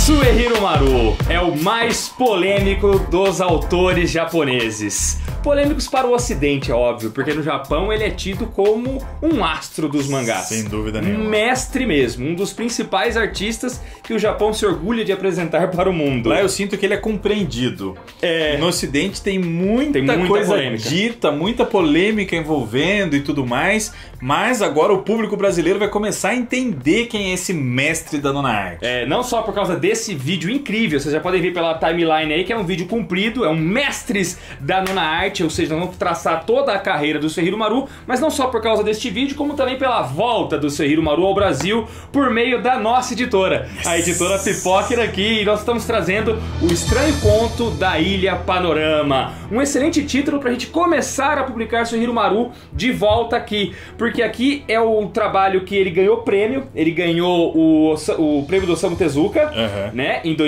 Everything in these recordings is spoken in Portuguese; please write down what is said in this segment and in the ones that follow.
Suehiro Maru é o mais polêmico dos autores japoneses. Polêmicos para o ocidente, é óbvio, porque no Japão ele é tido como um astro dos mangás. Sem dúvida nenhuma. Um mestre mesmo, um dos principais artistas que o Japão se orgulha de apresentar para o mundo. Lá eu sinto que ele é compreendido. No ocidente tem muita coisa polêmica. dita, muita polêmica envolvendo e tudo mais, mas agora o público brasileiro vai começar a entender quem é esse mestre da nona arte. Não só por causa desse vídeo incrível, vocês já podem ver pela timeline aí que é um vídeo comprido, é um mestres da nona arte, ou seja, nós vamos traçar toda a carreira do Suehiro Maru, mas não só por causa deste vídeo, como também pela volta do Suehiro Maru ao Brasil por meio da nossa editora, a editora Pipoca aqui, e nós estamos trazendo O Estranho Conto da Ilha Panorama. Um excelente título pra gente começar a publicar Suehiro Maru de volta aqui, porque aqui é o trabalho que ele ganhou prêmio, ele ganhou o prêmio do Osamu Tezuka, né, em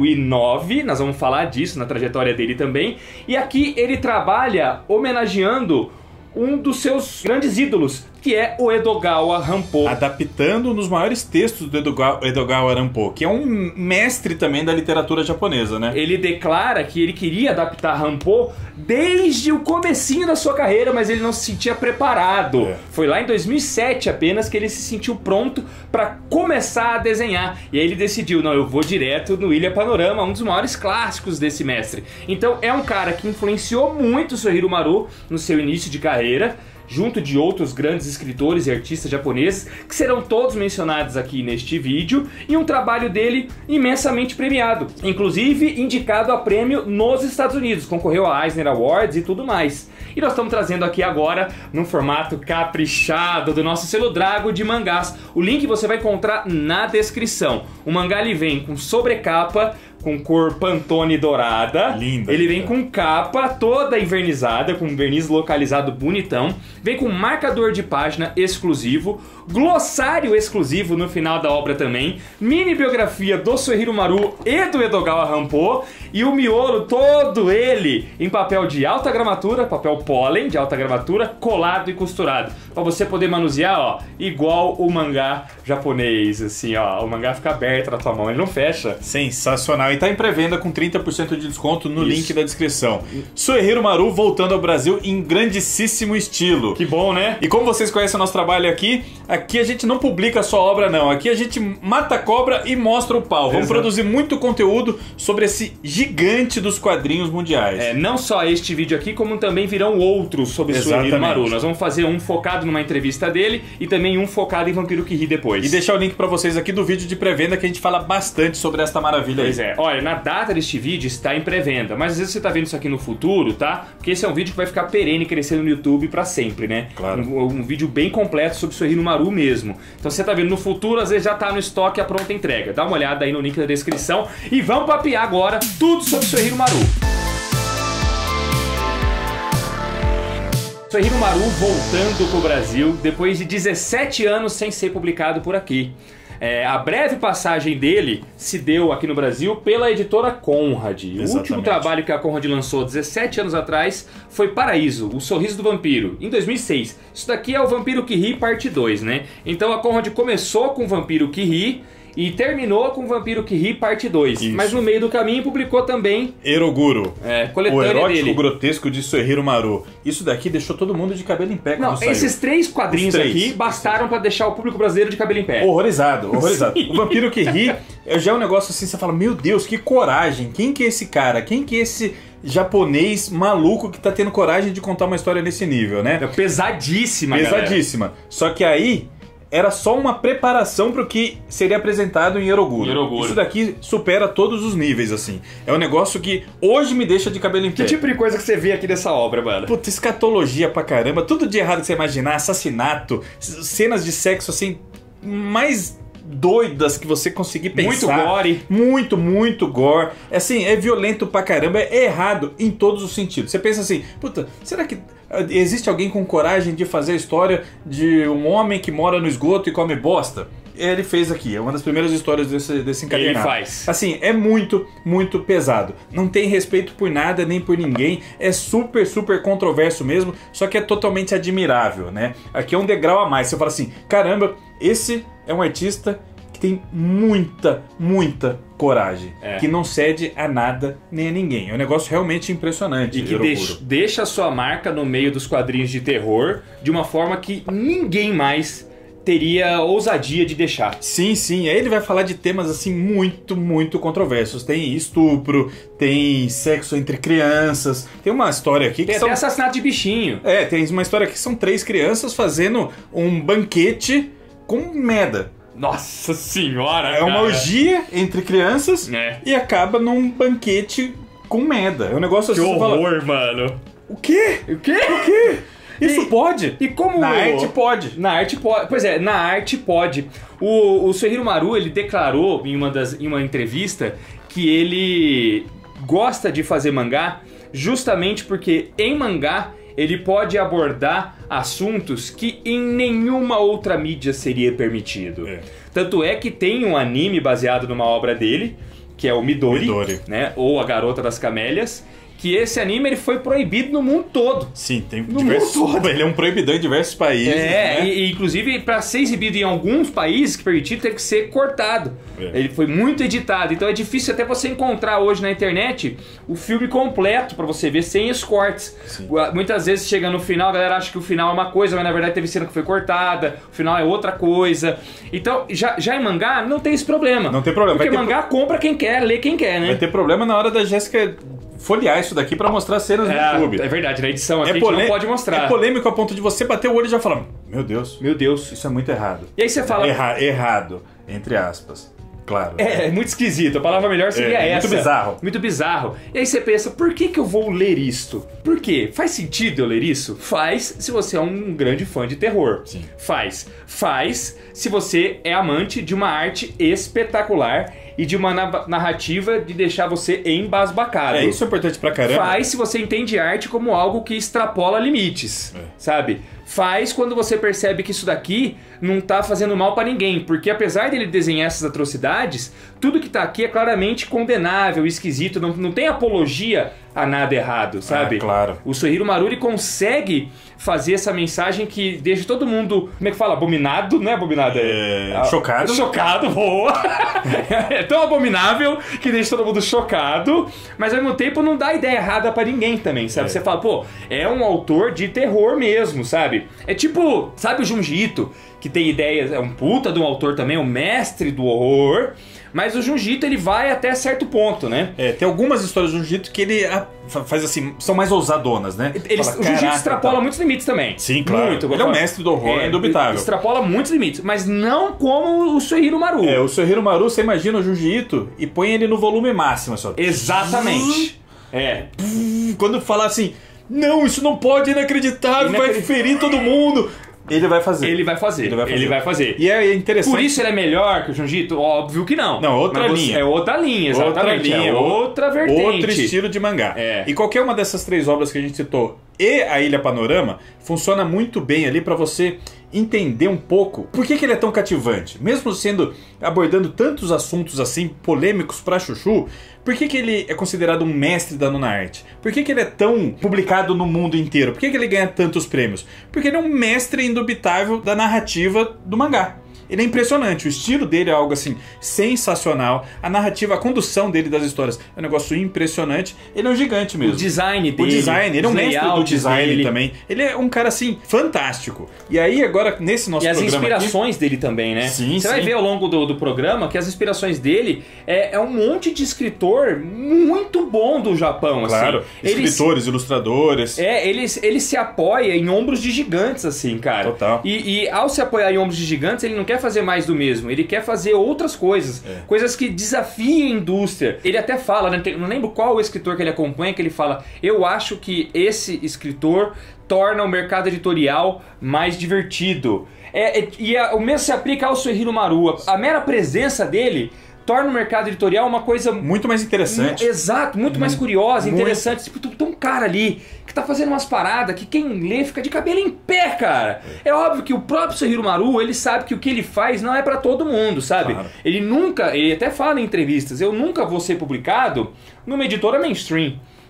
2009, nós vamos falar disso na trajetória dele também, e aqui ele trabalha homenageando um dos seus grandes ídolos, que é o Edogawa Rampo. Adaptando um dos maiores textos do Edogawa Rampo, que é um mestre também da literatura japonesa, né? Ele declara que ele queria adaptar Rampo desde o comecinho da sua carreira, mas ele não se sentia preparado. Foi lá em 2007 apenas que ele se sentiu pronto para começar a desenhar. E aí ele decidiu, não, eu vou direto no Ilha Panorama, um dos maiores clássicos desse mestre. Então é um cara que influenciou muito o Suehiro Maru no seu início de carreira, junto de outros grandes escritores e artistas japoneses, que serão todos mencionados aqui neste vídeo, e um trabalho dele imensamente premiado, inclusive indicado a prêmio nos Estados Unidos, concorreu a Eisner Awards e tudo mais. E nós estamos trazendo aqui agora, num formato caprichado do nosso selo Drago de mangás. O link você vai encontrar na descrição. O mangá ele vem com sobrecapa, com cor Pantone dourada. Linda. Ele vem com capa toda envernizada, com verniz localizado bonitão. Vem com marcador de página exclusivo, glossário exclusivo no final da obra também, mini biografia do Suehiro Maru e do Edogawa Rampo, e o miolo todo ele em papel de alta gramatura, papel pólen de alta gramatura, colado e costurado, para você poder manusear, ó, igual o mangá japonês, assim, ó, o mangá fica aberto na tua mão, ele não fecha. Sensacional. E tá em pré-venda com 30% de desconto no link da descrição. Suehiro Maru voltando ao Brasil em grandíssimo estilo. Que bom, né? E como vocês conhecem o nosso trabalho aqui a gente não publica só obra não, aqui a gente mata a cobra e mostra o pau. Vamos produzir muito conteúdo sobre esse gigante dos quadrinhos mundiais. Não só este vídeo aqui, como também virão outros sobre Suehiro Maru. Nós vamos fazer um focado numa entrevista dele e também um focado em Vampiro que Ri depois. E deixar o link pra vocês aqui do vídeo de pré-venda que a gente fala bastante sobre esta maravilha aí. Pois é, olha, na data deste vídeo está em pré-venda, mas às vezes você tá vendo isso aqui no futuro, tá? Porque esse é um vídeo que vai ficar perene, crescendo no YouTube pra sempre, né? Claro. Um vídeo bem completo sobre Suehiro Maru mesmo. Então você tá vendo no futuro, às vezes já tá no estoque a pronta entrega. Dá uma olhada aí no link da descrição e vamos papear agora tudo sobre Suehiro Maru. Suehiro Maru voltando pro Brasil depois de 17 anos sem ser publicado por aqui. A breve passagem dele se deu aqui no Brasil pela editora Conrad. O último trabalho que a Conrad lançou 17 anos atrás foi Paraíso, O Sorriso do Vampiro, em 2006. Isso daqui é o Vampiro que Ri parte 2, né? Então a Conrad começou com Vampiro que Ri e terminou com Vampiro que Ri parte 2. Mas no meio do caminho publicou também Eroguro, coletânea o erótico dele. Grotesco de Suehiro Maru. Isso daqui deixou todo mundo de cabelo em pé quando saiu. Esses 3 quadrinhos aqui bastaram pra deixar o público brasileiro de cabelo em pé. Horrorizado. O Vampiro que Ri já é um negócio assim, você fala, meu Deus, que coragem. Quem que é esse cara? Quem que é esse japonês maluco que tá tendo coragem de contar uma história nesse nível, né? É pesadíssima, Pesadíssima. Galera. Só que aí era só uma preparação para o que seria apresentado em Eroguro. Isso daqui supera todos os níveis, assim. É um negócio que hoje me deixa de cabelo em pé. Que tipo de coisa que você vê aqui nessa obra, mano? Puta, escatologia pra caramba, tudo de errado que você imaginar, assassinato, cenas de sexo, assim, mais doidas que você conseguir pensar. Muito gore. Muito gore. Assim, é violento pra caramba, é errado em todos os sentidos. Você pensa assim, puta, será que existe alguém com coragem de fazer a história de um homem que mora no esgoto e come bosta? Ele fez aqui, é uma das primeiras histórias desse encadernado. Ele faz. Assim, é muito pesado. Não tem respeito por nada, nem por ninguém. É super controverso mesmo, só que é totalmente admirável, né? Aqui é um degrau a mais. Você fala assim, caramba, esse é um artista que tem muita coragem, que não cede a nada nem a ninguém. É um negócio realmente impressionante. E que deixa a sua marca no meio dos quadrinhos de terror de uma forma que ninguém mais teria ousadia de deixar. Sim, sim. Aí ele vai falar de temas assim muito, muito controversos. Tem estupro, tem sexo entre crianças. Tem uma história aqui que tem até assassinato de bichinho. Tem uma história aqui que são 3 crianças fazendo um banquete com merda. Nossa senhora, É uma orgia entre crianças e acaba num banquete com merda. É um negócio assim. Que horror, mano. O quê? O quê? O quê? Isso pode? E como... Na arte pode. Na arte pode. Pois é, na arte pode. O Soichiro Maru, ele declarou em uma entrevista que ele gosta de fazer mangá justamente porque em mangá ele pode abordar assuntos que em nenhuma outra mídia seria permitido. Tanto é que tem um anime baseado numa obra dele, que é o Midori. Né? Ou A Garota das Camélias. Que esse anime ele foi proibido no mundo todo. Sim, tem diversos. Ele é um proibidão em diversos países. Né? E inclusive para ser exibido em alguns países que permitido, tem que ser cortado. Ele foi muito editado, então é difícil até você encontrar hoje na internet o filme completo para você ver sem os cortes. Sim. Muitas vezes chega no final, a galera acha que o final é uma coisa, mas na verdade teve cena que foi cortada, o final é outra coisa. Então, já em mangá não tem esse problema. Não tem problema. Porque mangá compra quem quer, lê quem quer, né? Vai ter problema na hora da Jéssica folhear isso daqui pra mostrar cenas no YouTube. É verdade, na edição aqui a gente não pode mostrar. É polêmico a ponto de você bater o olho e já falar: Meu Deus, isso é muito errado. E aí você fala... Errado, entre aspas. Claro. É muito esquisito. A palavra melhor seria essa. Muito bizarro. Muito bizarro. E aí você pensa, por que eu vou ler isto? Por quê? Faz sentido eu ler isso? Faz se você é um grande fã de terror. Sim. Faz se você é amante de uma arte espetacular e de uma narrativa de deixar você embasbacado. Isso é importante pra caramba. Faz se você entende arte como algo que extrapola limites, sabe? Faz quando você percebe que isso daqui não tá fazendo mal pra ninguém, porque apesar dele desenhar essas atrocidades, tudo que tá aqui é claramente condenável, esquisito, não tem apologia a nada errado, sabe? Claro. O Soichiro Maru, ele consegue fazer essa mensagem que deixa todo mundo, como é que fala? Abominado, não é abominado? Chocado. Chocado, boa. É tão abominável que deixa todo mundo chocado, mas ao mesmo tempo não dá ideia errada pra ninguém também, sabe? Você fala, pô, é um autor de terror mesmo, sabe? É tipo, sabe o Junji Ito, que tem ideias, é um puta de um autor também, um mestre do horror, mas o Junji Ito, ele vai até certo ponto, né? Tem algumas histórias do Junji Ito que ele faz assim, são mais ousadonas, né? O Junji Ito extrapola muitos limites também. Sim, claro. Muito. Ele é um mestre do horror, é indubitável. Extrapola muitos limites, mas não como o Soichiro Maru. O Soichiro Maru, você imagina o Junji Ito e põe ele no volume máximo, só. Exatamente. Quando fala assim, não, isso não pode, é inacreditável, vai ferir todo mundo. Ele vai fazer. Ele vai fazer. E é interessante. Por isso ele é melhor que o Junji Ito? Óbvio que não. Não, outra linha. É outra linha, exatamente. Outra vertente. Outro estilo de mangá. E qualquer uma dessas 3 obras que a gente citou e a Ilha Panorama funciona muito bem ali pra você entender um pouco por que ele é tão cativante. Mesmo abordando tantos assuntos assim polêmicos pra chuchu, por que ele é considerado um mestre da nona arte? Por que ele é tão publicado no mundo inteiro? Por que ele ganha tantos prêmios? Porque ele é um mestre indubitável da narrativa do mangá. Ele é impressionante, o estilo dele é algo assim sensacional, a narrativa, a condução dele das histórias é um negócio impressionante. Ele é um gigante mesmo. O design dele, ele é um mestre do design também. Ele é um cara assim fantástico. E aí agora nesse nosso programa as inspirações dele também, né? Sim, Você vai ver ao longo do programa que as inspirações dele é um monte de escritor muito bom do Japão, claro, assim. Escritores, ilustradores. Ele se apoia em ombros de gigantes, assim, cara. Total. E ao se apoiar em ombros de gigantes, ele não quer fazer mais do mesmo, ele quer fazer outras coisas, coisas que desafiem a indústria. Ele até fala, né, não lembro qual o escritor que ele acompanha, que ele fala, eu acho que esse escritor torna o mercado editorial mais divertido. O mesmo se aplica ao Soichiro Maru. A mera presença dele torna o mercado editorial uma coisa muito mais interessante. Exato, muito mais curiosa, interessante. Tipo, tem um cara ali que tá fazendo umas paradas que quem lê fica de cabelo em pé, cara. É óbvio que o próprio Soichiro Maru, ele sabe que o que ele faz não é pra todo mundo, sabe? Claro. Ele até fala em entrevistas, eu nunca vou ser publicado numa editora mainstream.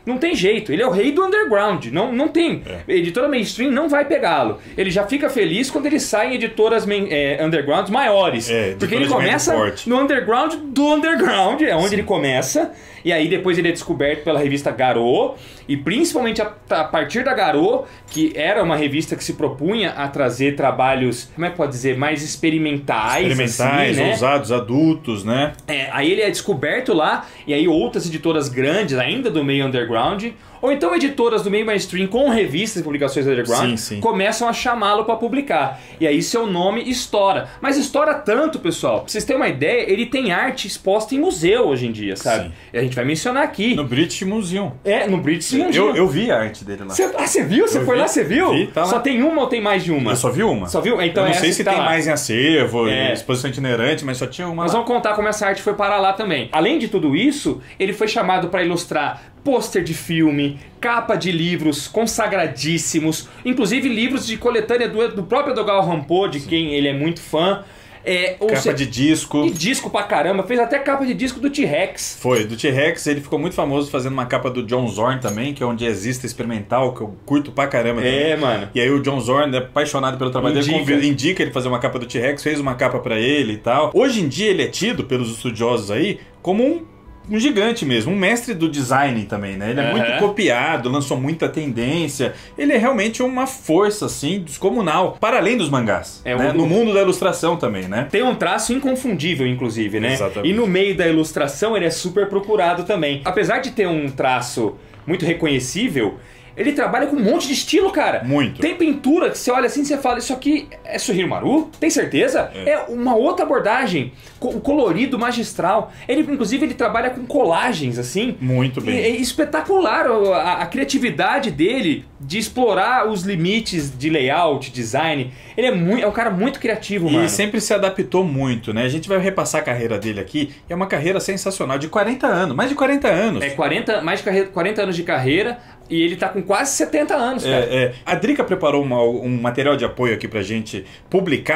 Não tem jeito, ele é o rei do underground, não tem. Editora mainstream não vai pegá-lo. Ele já fica feliz quando ele sai em editoras undergrounds maiores. Porque ele começa no underground do underground, é onde ele começa. E aí depois ele é descoberto pela revista Garou, e principalmente a partir da Garou, que era uma revista que se propunha a trazer trabalhos, como é que pode dizer, mais experimentais, assim, né? ousados, adultos, né? Aí ele é descoberto lá, e aí outras editoras grandes, ainda do meio underground, ou então editoras do meio mainstream com revistas e publicações underground, começam a chamá-lo para publicar. E aí seu nome estoura. Mas estoura tanto, pessoal, pra vocês terem uma ideia, ele tem arte exposta em museu hoje em dia, sabe? Sim. A gente vai mencionar aqui. No British Museum. No British Museum. Eu vi a arte dele lá. Você viu? Você foi lá, você viu? Vi, tá lá. Só tem uma ou tem mais de uma? Eu só vi uma. Só viu? Então eu não sei se tem lá. mais em acervo, exposição itinerante, mas só tinha uma. Nós vamos contar como essa arte foi parar lá também. Além de tudo isso, ele foi chamado para ilustrar pôster de filme, capa de livros consagradíssimos, inclusive livros de coletânea do próprio Edgar Rampo, de quem ele é muito fã. Capa de disco. E disco pra caramba. Fez até capa de disco do T-Rex. Foi, do T-Rex. Ele ficou muito famoso fazendo uma capa do John Zorn também, que é onde existe experimental, que eu curto pra caramba também. Mano. E aí o John Zorn é apaixonado pelo trabalho dele, indica ele fazer uma capa do T-Rex, fez uma capa pra ele e tal. Hoje em dia ele é tido pelos estudiosos aí como um gigante mesmo, um mestre do design também, né? Ele é muito copiado, lançou muita tendência. Ele é realmente uma força, assim, descomunal, para além dos mangás, né? No mundo da ilustração também, né? Tem um traço inconfundível, inclusive, né? Exatamente. E no meio da ilustração ele é super procurado também. Apesar de ter um traço muito reconhecível, ele trabalha com um monte de estilo, cara. Muito. Tem pintura que você olha assim e você fala, isso aqui é Suehiro Maru? Tem certeza? É uma outra abordagem. O colorido magistral. Ele, inclusive, ele trabalha com colagens, assim. Muito bem. É espetacular a criatividade dele de explorar os limites de layout, design. Ele é um cara muito criativo, mano. E sempre se adaptou muito, né? A gente vai repassar a carreira dele aqui. É uma carreira sensacional, de 40 anos. Mais de 40 anos. Mais de 40 anos de carreira. E ele tá com quase 70 anos, cara. A Drica preparou um material de apoio aqui pra gente publicar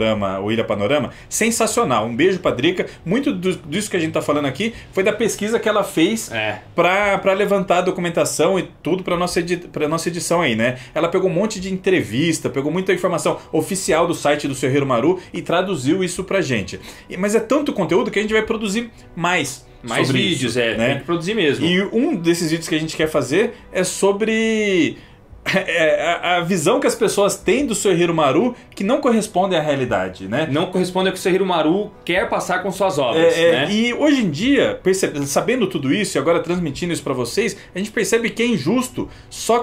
o Ilha Panorama. Sensacional. Um beijo pra Drica. Muito disso que a gente tá falando aqui foi da pesquisa que ela fez pra levantar a documentação e tudo pra nossa edição aí, né? Ela pegou um monte de entrevista, pegou muita informação oficial do site do Suehiro Maru e traduziu isso pra gente. Mas é tanto conteúdo que a gente vai produzir mais vídeos, né? Tem que produzir mesmo. E um desses vídeos que a gente quer fazer é sobre a visão que as pessoas têm do Suehiro Maru que não corresponde à realidade, né? Não corresponde ao que o Suehiro Maru quer passar com suas obras, né? E hoje em dia, sabendo tudo isso e agora transmitindo isso pra vocês, a gente percebe que é injusto só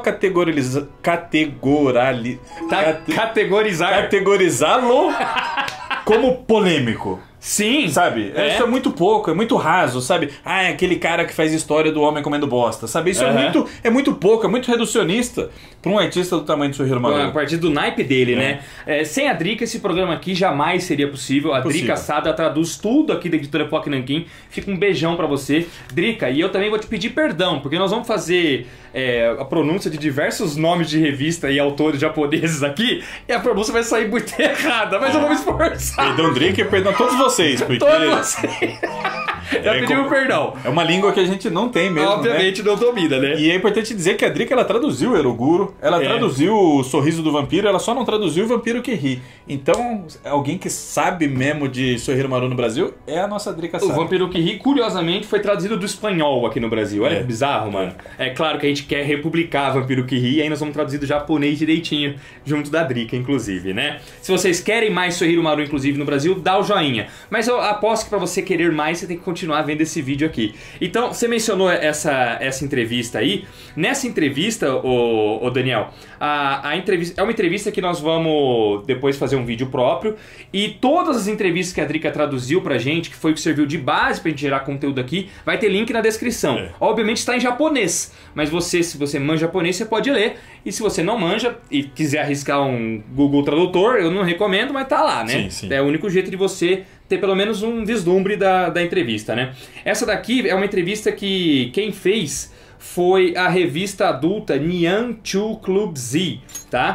categorizá-lo como polêmico. Sim. Sabe? Isso é muito pouco, é muito raso, sabe? É aquele cara que faz história do homem comendo bosta, sabe? Isso é muito pouco, é muito reducionista para um artista do tamanho do Suehiro Maru. A partir do naipe dele, né? Sem a Drica, esse programa aqui jamais seria possível. A Drica Sada traduz tudo aqui da editora Poc Nankin. Fica um beijão pra você. Drica, e eu também vou te pedir perdão, porque nós vamos fazer a pronúncia de diversos nomes de revista e autores japoneses aqui, e a pronúncia vai sair muito errada, mas eu vou me esforçar. Perdão, Drica, e perdão a todos vocês, porque... Todos vocês. Já pedimos perdão. É uma língua que a gente não tem mesmo, obviamente, né? Não domina, né? E é importante dizer que a Drica, ela traduziu o Eroguro, ela traduziu o Sorriso do Vampiro, ela só não traduziu o Vampiro que Ri. Então, alguém que sabe mesmo de Suehiro Maru no Brasil é a nossa Drica Sada. O Vampiro que Ri, curiosamente, foi traduzido do espanhol aqui no Brasil. Olha que bizarro, mano. É claro que a gente quer republicar Vampiro que Ri, e aí nós vamos traduzir do japonês direitinho, junto da Drica, inclusive, né? Se vocês querem mais Suehiro Maru, inclusive, no Brasil, dá o joinha. Mas eu aposto que pra você querer mais, você tem que continuar vendo esse vídeo aqui. Então, você mencionou essa entrevista aí. Nessa entrevista, ô Daniel, a entrevista é uma entrevista que nós vamos depois fazer um vídeo próprio, e todas as entrevistas que a Drica traduziu pra gente, que foi o que serviu de base pra gente gerar conteúdo aqui, vai ter link na descrição. Obviamente está em japonês, mas se você manja japonês, você pode ler, e se você não manja e quiser arriscar um Google Tradutor, eu não recomendo, mas tá lá, né? Sim. É o único jeito de você ter pelo menos um vislumbre da entrevista, né? Essa daqui é uma entrevista que quem fez foi a revista adulta Nyan Chu Club Z, tá?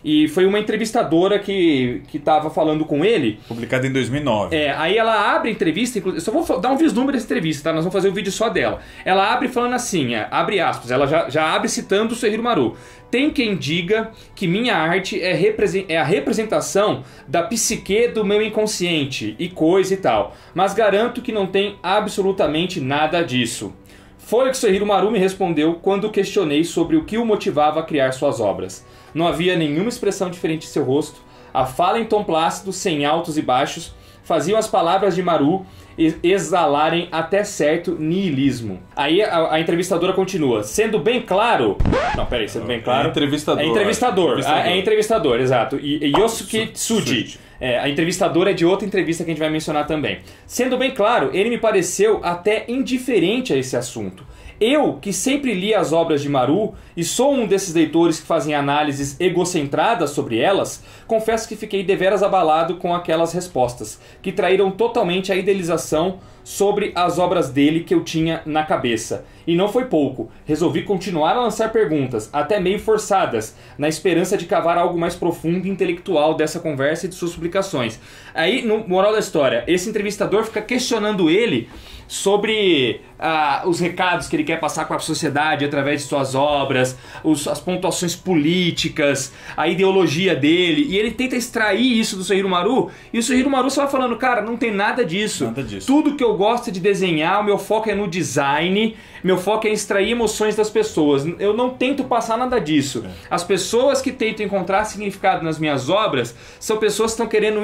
E foi uma entrevistadora que tava falando com ele. Publicado em 2009. Aí ela abre a entrevista, eu só vou dar um vislumbre dessa entrevista, tá? Nós vamos fazer um vídeo só dela. Ela abre falando assim, abre aspas, ela já abre citando o Soichiro Maru. Tem quem diga que minha arte é a representação da psique do meu inconsciente e coisa e tal, mas garanto que não tem absolutamente nada disso. Foi o que Soichiro Maru me respondeu quando questionei sobre o que o motivava a criar suas obras. Não havia nenhuma expressão diferente em seu rosto, a fala em tom plácido, sem altos e baixos, faziam as palavras de Maru exalarem até certo niilismo. Aí a entrevistadora continua, sendo bem claro... Não, peraí, sendo bem claro... É entrevistador, exato. E Yosuke Tsuji. A entrevistadora é de outra entrevista que a gente vai mencionar também. Sendo bem claro, ele me pareceu até indiferente a esse assunto. Eu, que sempre li as obras de Maru e sou um desses leitores que fazem análises egocentradas sobre elas, confesso que fiquei deveras abalado com aquelas respostas, que traíram totalmente a idealização sobre as obras dele que eu tinha na cabeça. E não foi pouco, resolvi continuar a lançar perguntas, até meio forçadas, na esperança de cavar algo mais profundo e intelectual dessa conversa e de suas publicações. Aí, no moral da história, esse entrevistador fica questionando ele sobre os recados que ele quer passar com a sociedade através de suas obras, as pontuações políticas, a ideologia dele, e ele tenta extrair isso do Soichiro Maru, e o Soichiro Maru só vai falando, cara, não tem nada disso. Nada disso. Tudo que eu gosto é de desenhar, o meu foco é no design, meu foco é extrair emoções das pessoas. Eu não tento passar nada disso. As pessoas que tentam encontrar significado nas minhas obras são pessoas que estão querendo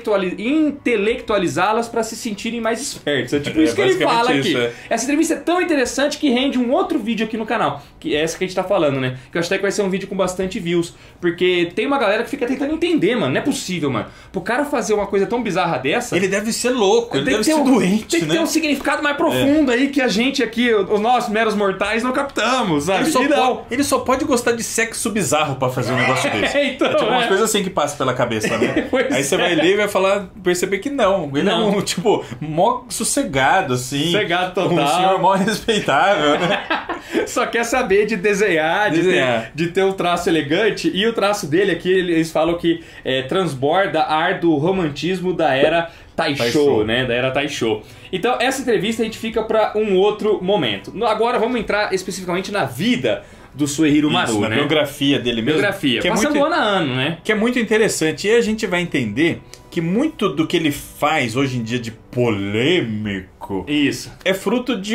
intelectualizá-las para se sentirem mais espertos. É tipo isso que ele fala aqui. Essa entrevista é tão interessante que rende um outro vídeo aqui no canal, que é essa que a gente tá falando, né? Que eu acho até que vai ser um vídeo com bastante views, porque tem uma galera que fica tentando entender, mano. Não é possível, mano. Pro cara fazer uma coisa tão bizarra dessa... Ele deve ser louco, ele deve ser doente, tem que ter um significado mais profundo aí que a gente aqui, nós meros mortais, não captamos, sabe? Ele só pode gostar de sexo bizarro pra fazer um negócio desse. Então, tipo umas coisas assim que passam pela cabeça, né? Aí você vai ler e vai perceber que não. Ele é um, tipo, mó sossegado, assim. Sossegado total. Um senhor mó respeitável, né? Só quer saber de desenhar. De ter um traço elegante. E o traço dele aqui, eles falam que transborda ar do romantismo da era Taisho, né? Da era Taisho. Então, essa entrevista a gente fica para um outro momento. Agora vamos entrar especificamente na vida do Soichiro Maru, na biografia dele mesmo. Biografia, passando ano a ano, né? Que é muito interessante. E a gente vai entender que muito do que ele faz hoje em dia de polêmico... Isso. É fruto de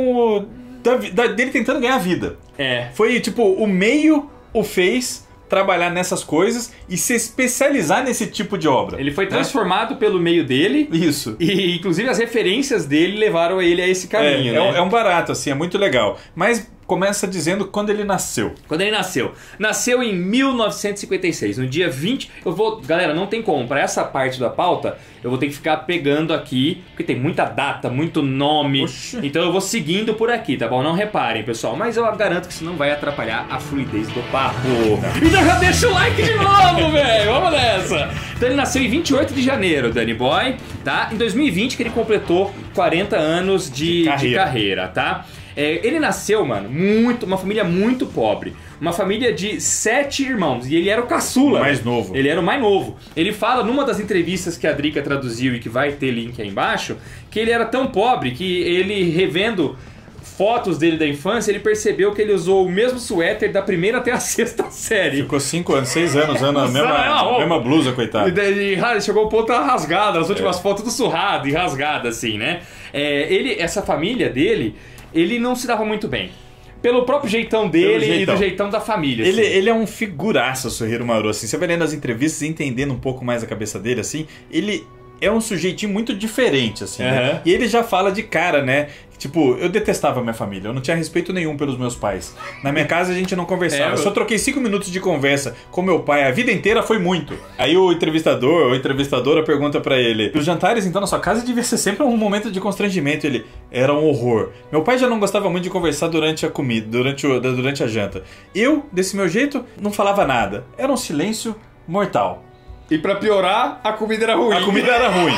dele tentando ganhar vida. Foi, tipo, o meio o fez... trabalhar nessas coisas e se especializar nesse tipo de obra. Ele foi transformado pelo meio dele. Isso. E inclusive as referências dele levaram ele a esse caminho, né? É um barato, assim, é muito legal. Mas começa dizendo quando ele nasceu. Quando ele nasceu. Nasceu em 1956, no dia 20... Galera, não tem como. Para essa parte da pauta, eu vou ter que ficar pegando aqui, porque tem muita data, muito nome. Oxi. Então eu vou seguindo por aqui, tá bom? Não reparem, pessoal. Mas eu garanto que isso não vai atrapalhar a fluidez do papo. Então já deixa o like de novo, velho. Vamos nessa. Então ele nasceu em 28 de janeiro, Danny Boy, tá? Em 2020 que ele completou 40 anos de carreira, tá? Ele nasceu, mano, uma família muito pobre. Uma família de 7 irmãos. E ele era o caçula. Mais novo. Ele era o mais novo. Ele fala numa das entrevistas que a Drica traduziu e que vai ter link aí embaixo, que ele era tão pobre que ele, revendo fotos dele da infância, ele percebeu que ele usou o mesmo suéter da primeira até a 6ª série. Ficou 5 anos, 6 anos usando a mesma blusa, coitado. E chegou ao ponto rasgado, as últimas fotos tudo surrado e rasgado, assim, né? Essa família dele, ele não se dava muito bem. Pelo próprio jeitão dele e do jeitão da família. Assim. Ele é um figuraça, o Soichiro Maru, assim. Você vai lendo as entrevistas e entendendo um pouco mais a cabeça dele, assim. Ele é um sujeitinho muito diferente, assim, né? E ele já fala de cara, né? Tipo, eu detestava a minha família, eu não tinha respeito nenhum pelos meus pais. Na minha casa a gente não conversava. Eu só troquei 5 minutos de conversa com meu pai, a vida inteira foi muito. Aí o entrevistador ou a entrevistadora pergunta pra ele: os jantares então na sua casa devia ser sempre um momento de constrangimento. Ele: era um horror. Meu pai já não gostava muito de conversar durante a comida, durante a janta. Eu, desse meu jeito, não falava nada. Era um silêncio mortal. E pra piorar, a comida era ruim. A comida era ruim.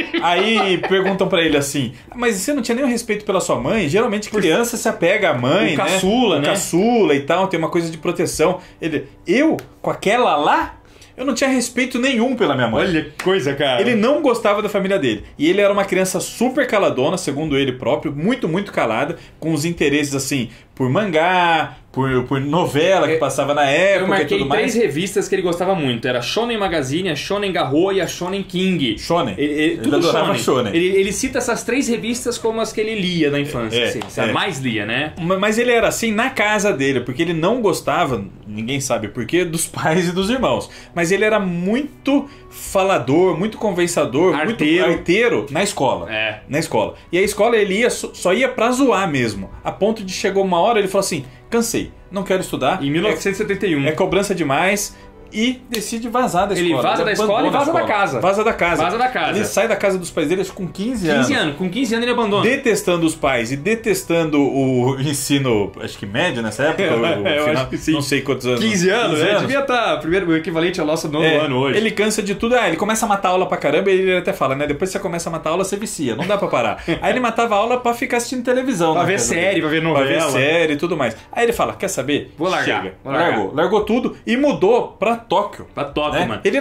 Aí perguntam pra ele assim, mas você não tinha nenhum respeito pela sua mãe? Geralmente criança se apega à mãe, o caçula, né? O caçula e tal, tem uma coisa de proteção. Ele, eu, com aquela lá, eu não tinha respeito nenhum pela minha mãe. Olha que coisa, cara. Ele não gostava da família dele. E ele era uma criança super caladona, segundo ele próprio, muito, muito calada, com os interesses assim, por mangá, por novela que passava na época eu marquei e tudo mais. 3 revistas que ele gostava muito. Era a Shonen Magazine, a Shonen Garou e a Shonen King. Shonen. Tudo adorava Shonen. Ele cita essas 3 revistas como as que ele lia na infância. Assim, mais lia, né? Mas ele era assim na casa dele, porque ele não gostava, ninguém sabe porquê, dos pais e dos irmãos. Mas ele era muito falador, muito conversador, muito arteiro na escola. Na escola. E a escola ele ia, só ia pra zoar mesmo. A ponto de chegou uma hora ele falou assim, cansei, não quero estudar. Em 1971. É cobrança demais. E decide vazar da escola. Ele vaza da escola e vaza da casa. Vaza da casa. Vaza da casa. Ele sai da casa dos pais dele com 15 anos. 15 anos. Com 15 anos ele abandona. Detestando os pais e detestando o ensino, acho que médio nessa época. Eu acho que sim. Não sei quantos anos. 15 anos, devia estar primeiro o equivalente ao nosso nono ano hoje. Ele cansa de tudo. Ele começa a matar aula pra caramba e ele até fala, né? Depois que você começa a matar aula, você vicia. Não dá pra parar. Aí ele matava a aula pra ficar assistindo televisão. Pra ver série, pra ver novela. Pra ver série e tudo mais. Aí ele fala, quer saber? Vou largar. Chega. Largou tudo e mudou pra Tóquio. Mano. Ele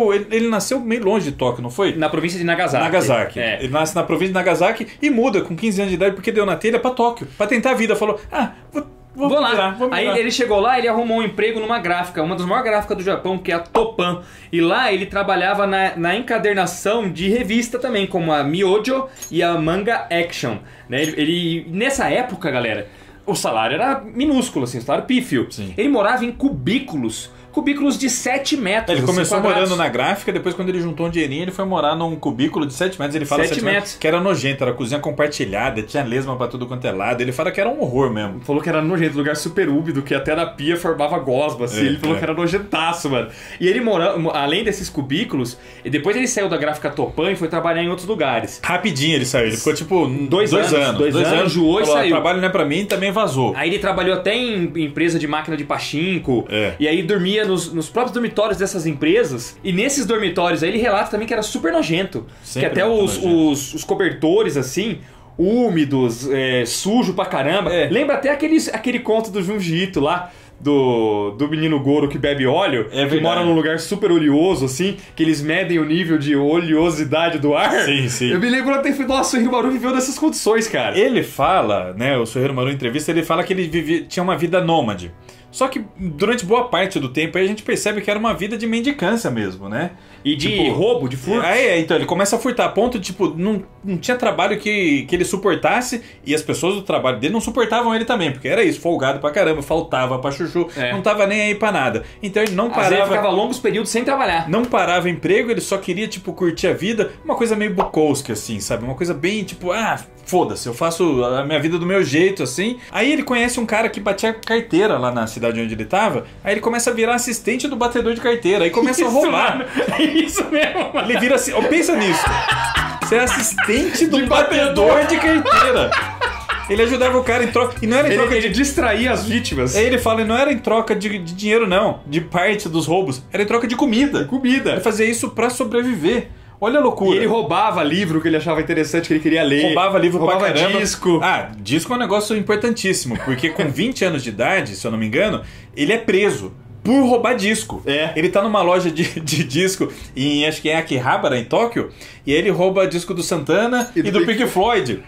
nasceu meio longe de Tóquio, não foi? Na província de Nagasaki. Ele nasce na província de Nagasaki e muda com 15 anos de idade porque deu na telha pra Tóquio. Pra tentar a vida. Falou, vou lá. Aí ele chegou lá, ele arrumou um emprego numa gráfica, uma das maiores gráficas do Japão, que é a Topan. E lá ele trabalhava na encadernação de revista também, como a Myojo e a Manga Action. Né? Nessa época, galera, o salário era minúsculo, assim, o salário pífio. Sim. Ele morava em cubículos de 7 metros. Ele começou quadrados. morando na gráfica, depois quando ele juntou um dinheirinho, ele foi morar num cubículo de 7 metros. Ele fala 7 metros. Que era nojento, era cozinha compartilhada, tinha lesma pra tudo quanto é lado. Ele fala que era um horror mesmo. Falou que era nojento, lugar super úmido, que até na pia formava gosma, assim. Ele falou que era nojentaço, mano. E ele morava, além desses cubículos, e depois ele saiu da gráfica Topan e foi trabalhar em outros lugares. Rapidinho ele saiu, ele ficou tipo 2 anos. 2 anos, enjoou e saiu. O trabalho não é pra mim, também vazou. Aí ele trabalhou até em empresa de máquina de pachinko, e aí dormia nos próprios dormitórios dessas empresas, e nesses dormitórios aí ele relata também que era super nojento. Sempre que até os cobertores, assim, úmidos, sujo pra caramba. Lembra até aquele conto do Junji Ito lá, do menino Goro que bebe óleo, que mora num lugar super oleoso, assim, que eles medem o nível de oleosidade do ar. Sim. Eu me lembro até que o Suhirumaru viveu nessas condições, cara. Ele fala, né, o Suhirumaru em entrevista, ele fala que ele tinha uma vida nômade. Só que durante boa parte do tempo aí a gente percebe que era uma vida de mendicância mesmo, né? E de roubo, de furto. Então ele começa a furtar a ponto de, tipo, não tinha trabalho que ele suportasse, e as pessoas do trabalho dele não suportavam ele também, porque era isso, folgado pra caramba, faltava pra chuchu, não tava nem aí pra nada. Então ele não parava... Às vezes ficava longos períodos sem trabalhar. Não parava emprego, ele só queria, tipo, curtir a vida, uma coisa meio Bukowski, assim, sabe? Uma coisa bem, tipo, foda-se, eu faço a minha vida do meu jeito, assim. Aí ele conhece um cara que batia carteira lá na cidade onde ele tava, aí ele começa a virar assistente do batedor de carteira, aí começa a roubar. Isso mesmo, mano. Ele vira assim, pensa nisso. Você é assistente do batedor de carteira. Ele ajudava o cara em troca. E não era em troca ele distraía as vítimas. Aí ele fala, não era em troca de dinheiro, não. De parte dos roubos. Era em troca de comida. Ele fazia isso pra sobreviver. Olha a loucura. E ele roubava livro que ele achava interessante, que ele queria ler. Roubava livro pra caramba. Disco. Disco é um negócio importantíssimo. Porque com 20 anos de idade, se eu não me engano, ele é preso por roubar disco. Ele tá numa loja de disco em, acho que é Akihabara, em Tóquio, e aí ele rouba disco do Santana e do Pink Floyd.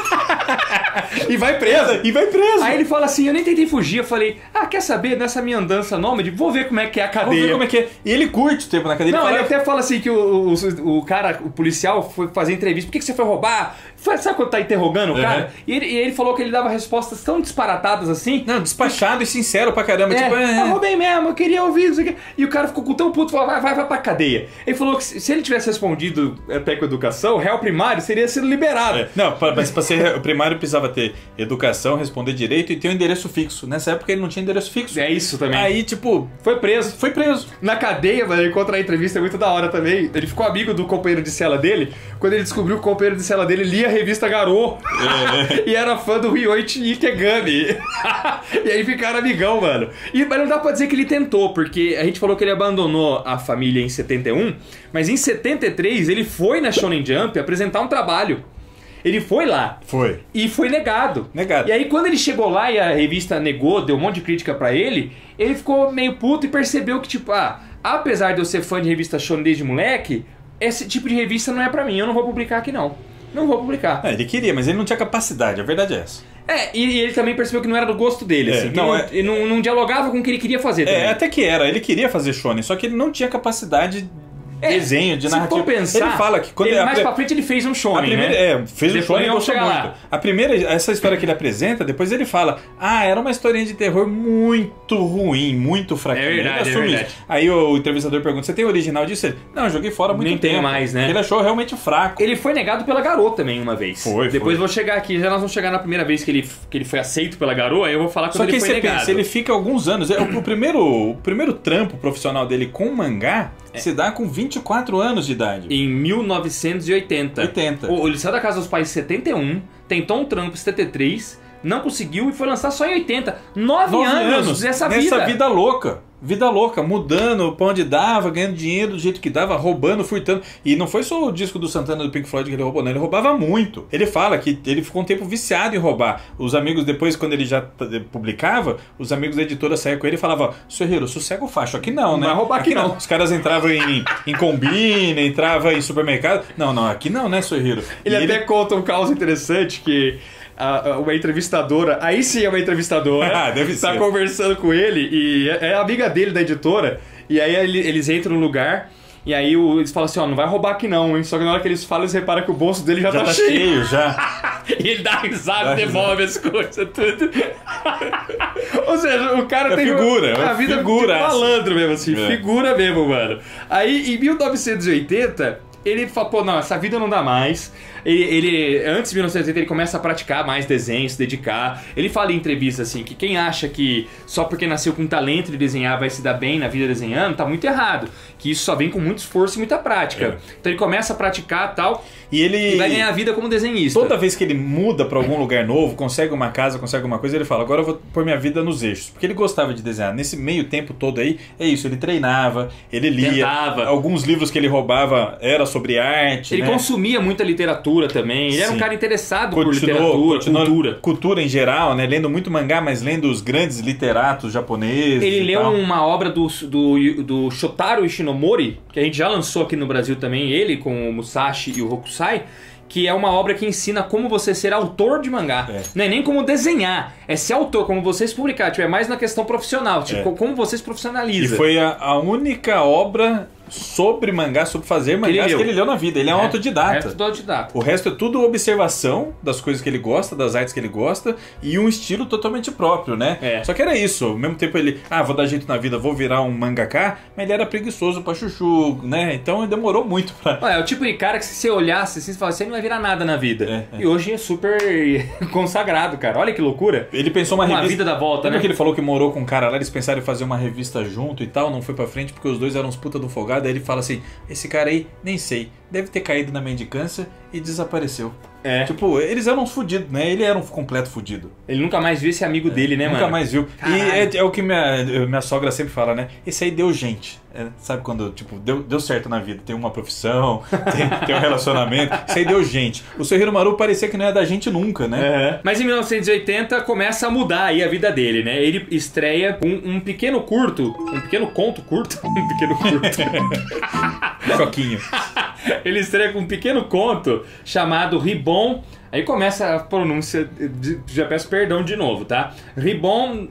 E vai preso. Aí ele fala assim, eu nem tentei fugir, eu falei, quer saber, nessa minha andança nômade, vou ver como é que é a cadeia. Vou ver como é que é. E ele curte o tempo na cadeia. Não, ele até fala assim que o cara, o policial foi fazer entrevista, por que você foi roubar? Sabe quando tá interrogando o cara? E ele falou que ele dava respostas tão disparatadas assim. Não, despachado e sincero pra caramba. Roubei mesmo, eu queria ouvir isso aqui. E o cara ficou com tão puto, falou, vai pra cadeia. Ele falou que se ele tivesse respondido até com educação, o réu primário seria sido liberado. Não, mas pra ser primário primário precisava ter educação, responder direito e ter um endereço fixo. Nessa época ele não tinha endereço fixo. É isso também. Aí, tipo, Foi preso. foi preso. Na cadeia, mano, ele contra a entrevista é muito da hora também. Ele ficou amigo do companheiro de cela dele. Quando ele descobriu que o companheiro de cela dele lia a revista Garou. E era fã do Ryoichi Ikegami. E aí ficaram amigão, mano. Mas não dá pra dizer que ele tentou, porque a gente falou que ele abandonou a família em 71, mas em 73 ele foi na Shonen Jump apresentar um trabalho. Ele foi lá. Foi. E foi negado. Negado. E aí quando ele chegou lá e a revista negou, deu um monte de crítica pra ele, ele ficou meio puto e percebeu que, tipo, apesar de eu ser fã de revista shonen desde moleque, esse tipo de revista não é pra mim, eu não vou publicar aqui não. Não vou publicar. Ele queria, mas ele não tinha capacidade, a verdade é essa. E ele também percebeu que não era do gosto dele, assim. Ele não dialogava com o que ele queria fazer também. Até que era, ele queria fazer shonen, só que ele não tinha capacidade desenho, de narrativa. Se for pensar, ele fala que quando mais pra frente ele fez um shonen, né? Fez um shonen e gostou muito. Lá. A primeira, essa história que ele apresenta, depois ele fala, era uma historinha de terror muito ruim, muito fraquinha. É verdade, ele assume isso. Aí o entrevistador pergunta, você tem o original disso? Ele, não, eu joguei fora há muito tempo. Nem tenho mais, né? Ele achou realmente fraco. Ele foi negado pela Garou também uma vez. Depois vou chegar aqui, já nós vamos chegar na primeira vez que ele foi aceito pela Garou, aí eu vou falar quando ele foi negado. Pensa, ele fica alguns anos, o primeiro trampo profissional dele com mangá se dá com 24 anos de idade. Em 1980. Ele saiu da casa dos pais em 71, tentou um trampo em 73, não conseguiu e foi lançar só em 80. 9 anos nessa vida louca. Vida louca, mudando pra onde dava, ganhando dinheiro do jeito que dava, roubando, furtando. E não foi só o disco do Santana do Pink Floyd que ele roubou, não. Ele roubava muito. Ele fala que ele ficou um tempo viciado em roubar. Os amigos, depois, quando ele já publicava, os amigos da editora saíam com ele e falavam: Sorreiro, sossega o facho. Aqui não, né? Não vai roubar aqui não. Os caras entravam em combina, entravam em supermercado. Não, aqui não, né, Sorreiro? Ele até conta um caso interessante que uma entrevistadora, aí sim é uma entrevistadora, deve ser. Tá conversando com ele e é amiga dele da editora, e aí eles entram no lugar e aí eles falam assim, não vai roubar aqui não, hein? Só que na hora que eles falam, eles reparam que o bolso dele já tá cheio. E ele dá risada, devolve as coisas, tudo. Ou seja, o cara tem figura, a vida figura de malandro mesmo, assim, figura mesmo, mano. Aí, em 1980, ele fala, pô, não, essa vida não dá mais. Ele antes de 1980, ele começa a praticar mais desenho, se dedicar. Ele fala em entrevista assim, que quem acha que só porque nasceu com talento de desenhar vai se dar bem na vida desenhando, tá muito errado. Que isso só vem com muito esforço e muita prática. Então ele começa a praticar tal, e vai ganhar a vida como desenhista. Toda vez que ele muda pra algum lugar novo, consegue uma casa, consegue uma coisa, ele fala, agora eu vou pôr minha vida nos eixos. Porque ele gostava de desenhar. Nesse meio tempo todo aí, é isso, ele treinava, ele lia. Tentava. Alguns livros que ele roubava era sobre arte, ele consumia muita literatura também. Ele era um cara interessado por literatura, cultura em geral, né? Lendo muito mangá, mas lendo os grandes literatos japoneses. Ele leu uma obra do Shotaro Ishinomori, que a gente já lançou aqui no Brasil também, ele com o Musashi e o Hokusai, que é uma obra que ensina como você ser autor de mangá. Não é nem como desenhar, é ser autor, como você se publicar. Tipo, é mais na questão profissional, tipo, como você se profissionaliza. E foi a única obra sobre mangá, sobre fazer mangás que ele leu na vida. Ele é um autodidata. O resto é tudo observação das coisas que ele gosta, das artes que ele gosta, e um estilo totalmente próprio, né? Só que era isso. Ao mesmo tempo ele, vou dar jeito na vida, vou virar um mangaká, mas ele era preguiçoso pra chuchu, né? Então demorou muito pra... É o tipo de cara que se você olhasse assim, você fala, você não vai virar nada na vida. E hoje é super consagrado, cara. Olha que loucura. Ele pensou uma revista... vida da volta, né? Que ele falou que morou com um cara lá, eles pensaram em fazer uma revista junto e tal, não foi pra frente porque os dois eram uns puta do folgado. Aí ele fala assim, esse cara aí, nem sei, deve ter caído na mendicância e desapareceu. Tipo, eles eram uns fudidos, né? Ele era um completo fudido. Ele nunca mais viu esse amigo dele, né, mano? Nunca mais viu. Caralho. E é o que minha sogra sempre fala, né? Esse aí deu gente. Sabe quando, tipo, deu certo na vida. Tem uma profissão, tem um relacionamento. Esse aí deu gente. O Sorreiro Maru parecia que não ia dar gente nunca, né? Mas em 1980 começa a mudar aí a vida dele, né? Ele estreia um pequeno curto, um pequeno conto curto. Um pequeno curto. Choquinho. Ele estreia com um pequeno conto chamado Ribon. Aí começa a pronúncia, já peço perdão de novo, tá? Ribon.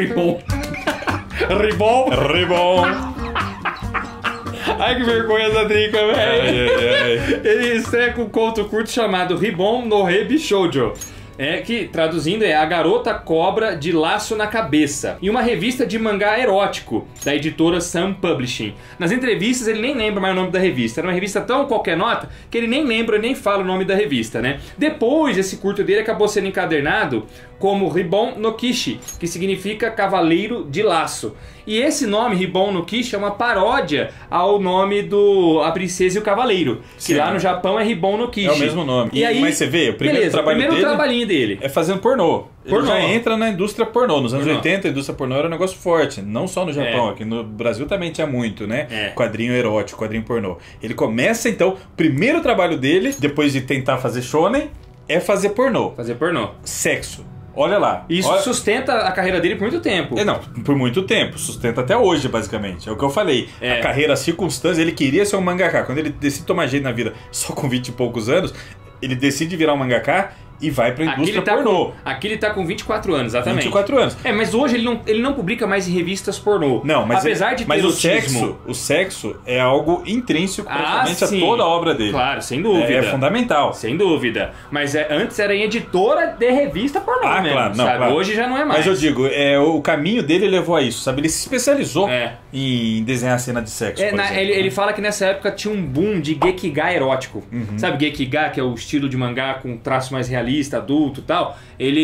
Ai, que vergonha essa trinca, velho. Ele estreia com um conto curto chamado Ribon no Hebi Shoujo. que traduzindo é A Garota Cobra de Laço na Cabeça, e uma revista de mangá erótico da editora Sun Publishing. Nas entrevistas ele nem lembra mais o nome da revista, era uma revista tão qualquer nota que ele nem lembra nem fala o nome da revista, né? Depois esse curto dele acabou sendo encadernado como Ribbon no Kishi, que significa Cavaleiro de Laço. E esse nome, Ribbon no Kishi, é uma paródia ao nome do A Princesa e o Cavaleiro, que lá no Japão é Ribbon no Kishi. É o mesmo nome. E aí, mas você vê, o primeiro trabalhinho dele é fazendo pornô. Ele já Pornô. entra na indústria pornô. Nos anos 80, a indústria pornô era um negócio forte. Não só no Japão, aqui no Brasil também tinha muito, né? Quadrinho erótico, quadrinho pornô. Ele começa, então, o primeiro trabalho dele, depois de tentar fazer shonen, é fazer pornô. Fazer pornô. Sexo. Olha lá. Isso sustenta a carreira dele por muito tempo. Não, por muito tempo. Sustenta até hoje, basicamente. É o que eu falei. A carreira, as circunstâncias, ele queria ser um mangaka. Quando ele decide tomar jeito na vida só com 20 e poucos anos, ele decide virar um mangaka e vai pra indústria pornô. Aqui ele tá com 24 anos, exatamente. 24 anos. Mas hoje ele não publica mais em revistas pornô. Não, mas apesar de ter mas o sexo é algo intrínseco praticamente a toda a obra dele. Claro, sem dúvida. É fundamental. Sem dúvida. Mas antes era em editora de revista pornô mesmo, claro, sabe? Claro. Hoje já não é mais. Mas eu digo, o caminho dele levou a isso, sabe? Ele se especializou em desenhar cena de sexo, por exemplo, ele fala que nessa época tinha um boom de Gekiga erótico. Sabe Gekiga, que é o estilo de mangá com traço mais realista, adulto, tal,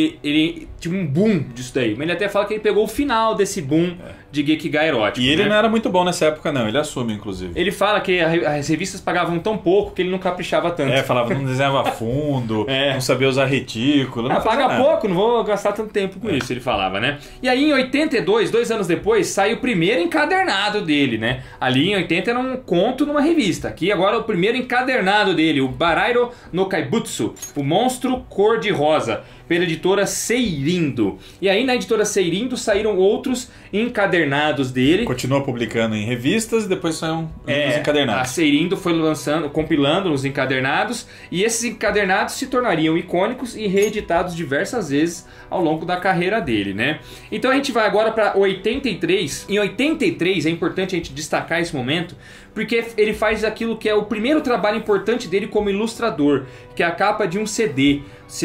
ele tinha um boom disso daí. Mas ele até fala que ele pegou o final desse boom de Gekiga erótico. E ele não era muito bom nessa época, não. Ele assume, inclusive. Ele fala que as revistas pagavam tão pouco que ele não caprichava tanto. Falava, não desenhava fundo, não sabia usar retículo. Não paga pouco, não vou gastar tanto tempo com isso, ele falava, né? E aí em 82, 2 anos depois, sai o primeiro encadernado dele, né? Ali em 80 era um conto numa revista. Aqui agora o primeiro encadernado dele, o Barairo no Kaibutsu, o Monstro Cor-de-Rosa, pela editora Seirindo. E aí na editora Seirindo saíram outros encadernados dele. Continua publicando em revistas e depois saíram os encadernados. A Seirindo foi compilando os encadernados, e esses encadernados se tornariam icônicos e reeditados diversas vezes ao longo da carreira dele, né? Então a gente vai agora para 83. Em 83 é importante a gente destacar esse momento, porque ele faz aquilo que é o primeiro trabalho importante dele como ilustrador, que é a capa de um CD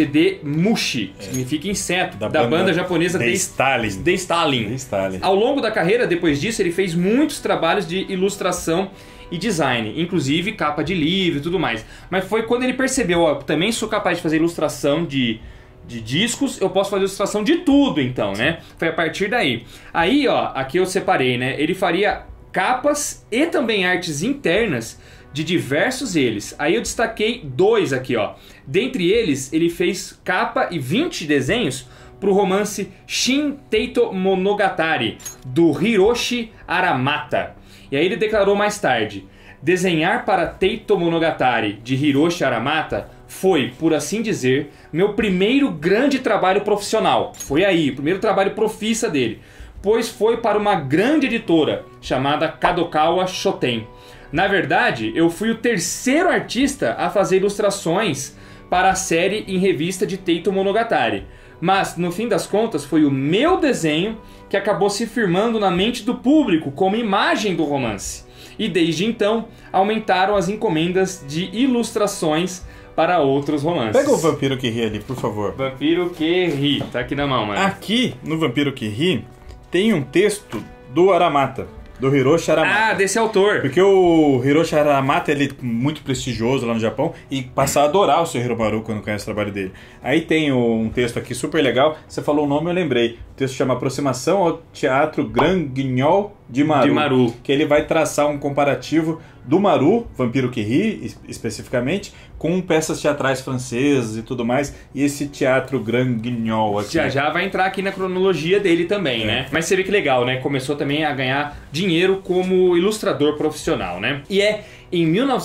Mushi, significa inseto, da banda japonesa The Stalin. Ao longo da carreira, depois disso, ele fez muitos trabalhos de ilustração e design, inclusive capa de livro e tudo mais. Mas foi quando ele percebeu, também sou capaz de fazer ilustração de discos, eu posso fazer ilustração de tudo, então, né? Foi a partir daí. Aí, aqui eu separei, né? Ele faria capas e também artes internas de diversos eles. Aí eu destaquei 2 aqui, Dentre eles, ele fez capa e 20 desenhos para o romance Shin Teito Monogatari, do Hiroshi Aramata. E aí ele declarou mais tarde: desenhar para Teito Monogatari, de Hiroshi Aramata, foi, por assim dizer, meu primeiro grande trabalho profissional. Foi aí, o primeiro trabalho profissa dele, pois foi para uma grande editora chamada Kadokawa Shoten. Na verdade, eu fui o terceiro artista a fazer ilustrações para a série em revista de Teito Monogatari. Mas, no fim das contas, foi o meu desenho que acabou se firmando na mente do público como imagem do romance. E desde então, aumentaram as encomendas de ilustrações para outros romances. Pega o Vampiro que Ri ali, por favor. Vampiro que Ri, tá aqui na mão, mano. Aqui, no Vampiro que Ri, tem um texto do Aramata, do Hiroshi Aramata. Desse autor. Porque o Hiroshi Aramata, ele é muito prestigioso lá no Japão e passa a adorar o seu Hiromaru quando conhece o trabalho dele. Aí tem um texto aqui super legal, você falou o nome, eu lembrei. O texto chama Aproximação ao Teatro Grand Guignol de Maru. Que ele vai traçar um comparativo do Maru, Vampiro que Ri, especificamente, com peças teatrais francesas e tudo mais, e esse Teatro Grand Guignol aqui. Já vai entrar aqui na cronologia dele também, né? Mas você vê que legal, né? Começou também a ganhar dinheiro como ilustrador profissional, né? E é em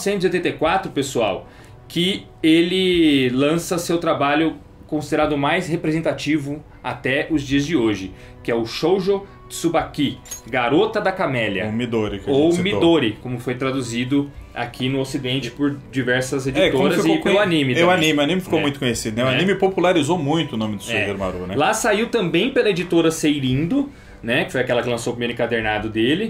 1984, pessoal, que ele lança seu trabalho considerado mais representativo até os dias de hoje, que é o Shoujo Tsubaki, Garota da Camélia. Ou Midori, como foi traduzido aqui no Ocidente por diversas editoras e pelo anime também. O anime ficou muito conhecido, né? O anime popularizou muito o nome do Sugiro Maru, né? Lá saiu também pela editora Seirindo, né? Que foi aquela que lançou o primeiro encadernado dele.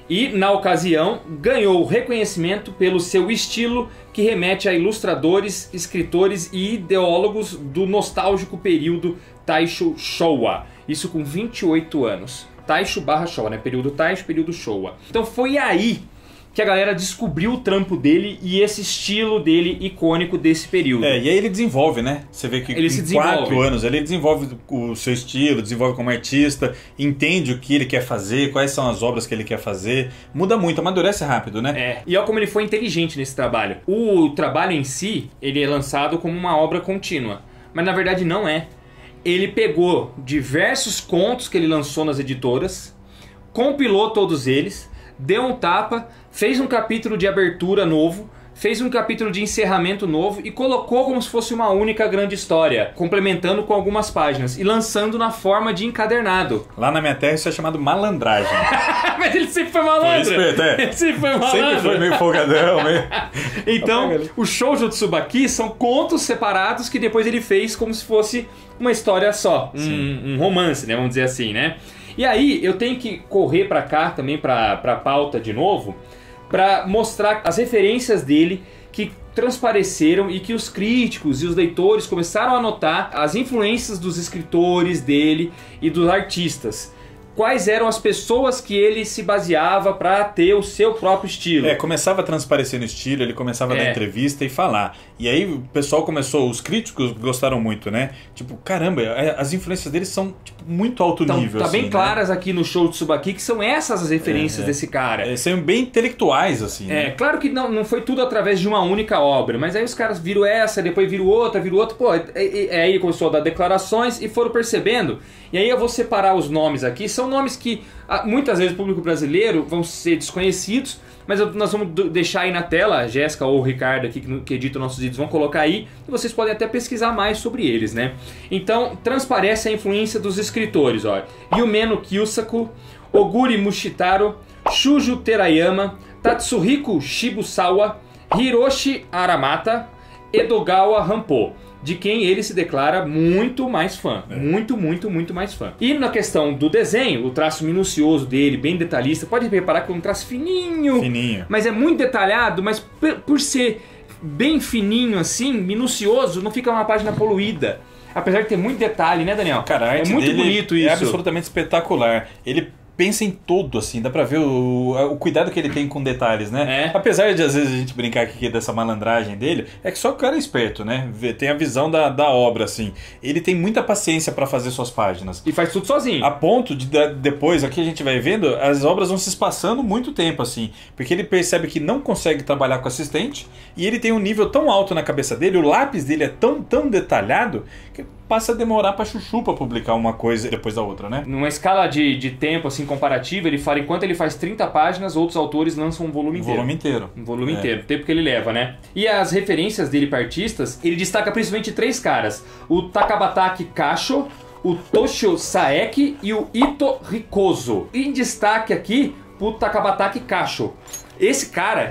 E, na ocasião, ganhou reconhecimento pelo seu estilo que remete a ilustradores, escritores e ideólogos do nostálgico período Taisho Showa. Isso com 28 anos. Taisho/Showa, né? Período Taisho, período Showa. Então foi aí que a galera descobriu o trampo dele e esse estilo dele icônico desse período. E aí ele desenvolve, né? Você vê que ele em 4 anos ele desenvolve o seu estilo, desenvolve como artista, entende o que ele quer fazer, quais são as obras que ele quer fazer. Muda muito, amadurece rápido, né? E olha como ele foi inteligente nesse trabalho. O trabalho em si, ele é lançado como uma obra contínua, mas na verdade não é. Ele pegou diversos contos que ele lançou nas editoras, compilou todos eles, deu um tapa, fez um capítulo de abertura novo, fez um capítulo de encerramento novo e colocou como se fosse uma única grande história, complementando com algumas páginas e lançando na forma de encadernado. Lá na minha terra isso é chamado malandragem. Mas ele sempre foi malandro. Foi esperto, Ele sempre foi malandro. Sempre foi meio folgadão, meio... Então, o Shoujo Tsubaki são contos separados que depois ele fez como se fosse uma história só, um romance, né, vamos dizer assim, né? E aí eu tenho que correr pra cá também, pra pauta de novo, pra mostrar as referências dele que transpareceram e que os críticos e os leitores começaram a notar as influências dos escritores dele e dos artistas. Quais eram as pessoas que ele se baseava para ter o seu próprio estilo. Começava a transparecer no estilo, ele começava a dar entrevista e falar. E aí o pessoal começou, os críticos gostaram muito, né? Tipo, caramba, as influências dele são tipo, muito alto nível. Tá assim, bem claras aqui no Shoujo Tsubaki que são essas as referências desse cara. São bem intelectuais, assim. Né? Claro que não foi tudo através de uma única obra, mas aí os caras viram essa, depois viram outra, pô, aí começou a dar declarações e foram percebendo. E aí eu vou separar os nomes aqui, são nomes que muitas vezes o público brasileiro vão ser desconhecidos, mas nós vamos deixar aí na tela, a Jéssica ou o Ricardo aqui que editam nossos vídeos vão colocar aí, e vocês podem até pesquisar mais sobre eles, né? Então, transparece a influência dos escritores, ó. Yumeno Kiyusaku, Oguri Mushitaro, Shujo Terayama, Tatsuhiko Shibusawa, Hiroshi Aramata, Edogawa Rampo, de quem ele se declara muito mais fã. Muito mais fã. E na questão do desenho, o traço minucioso dele, bem detalhista, pode reparar que é um traço fininho. Mas é muito detalhado, mas por ser bem fininho assim, minucioso, não fica uma página poluída. Apesar de ter muito detalhe, né, Daniel? Cara, a arte é muito dele bonito isso. É absolutamente espetacular. Ele pensa em tudo, assim, dá pra ver o cuidado que ele tem com detalhes, né? Apesar de às vezes a gente brincar aqui dessa malandragem dele, é que só o cara é esperto, né? Tem a visão da obra, assim. Ele tem muita paciência pra fazer suas páginas. E faz tudo sozinho. A ponto de depois, aqui a gente vai vendo, as obras vão se espaçando muito tempo, assim. Porque ele percebe que não consegue trabalhar com assistente e ele tem um nível tão alto na cabeça dele, o lápis dele é tão detalhado que passa a demorar pra chuchu pra publicar uma coisa depois da outra, né? Numa escala de tempo assim comparativa, ele fala enquanto ele faz 30 páginas, outros autores lançam um volume inteiro. Um volume inteiro, o tempo que ele leva, né? E as referências dele para artistas, ele destaca principalmente 3 caras: o Takabataki Kasho, o Toshio Saeki e o Ito Rikozo. Em destaque aqui, o Takabataki Kasho. Esse cara,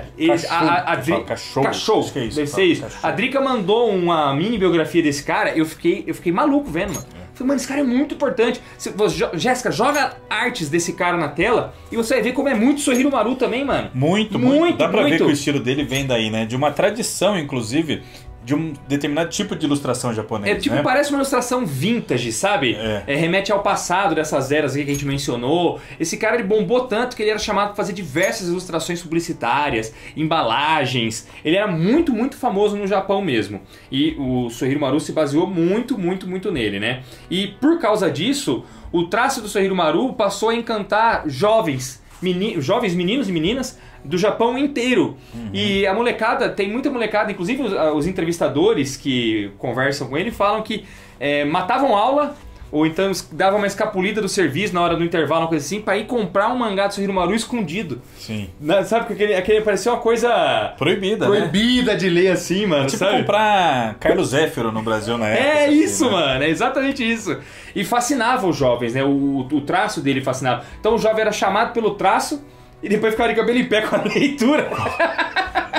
cachorro, deve ser isso. A Drica mandou uma mini biografia desse cara, eu fiquei maluco vendo, mano. Falei, mano, esse cara é muito importante. Jéssica, joga artes desse cara na tela e você vai ver como é muito Soichiro Maru também, mano. Muito. Dá pra ver que o estilo dele vem daí, né? De uma tradição, inclusive, de um determinado tipo de ilustração japonesa. Né? Parece uma ilustração vintage, sabe? Remete ao passado dessas eras aqui que a gente mencionou. Esse cara, ele bombou tanto que ele era chamado para fazer diversas ilustrações publicitárias, embalagens. Ele era muito famoso no Japão mesmo. E o Soichiro Maru se baseou muito nele, né? E por causa disso, o traço do Soichiro Maru passou a encantar jovens meninos e meninas do Japão inteiro. E a molecada, tem muita molecada, inclusive os entrevistadores que conversam com ele falam que matavam aula ou então davam uma escapulida do serviço na hora do intervalo, uma coisa assim, pra ir comprar um mangá do Soichiro Maru escondido. Sim. Sabe, porque aquele parecia uma coisa proibida de ler assim, mano. Tipo sabe? Comprar Carlos Zéfiro no Brasil na época. É isso, assim, né? mano, é exatamente isso. E fascinava os jovens, né? O traço dele fascinava. Então o jovem era chamado pelo traço e depois ficava de cabelo em pé com a leitura.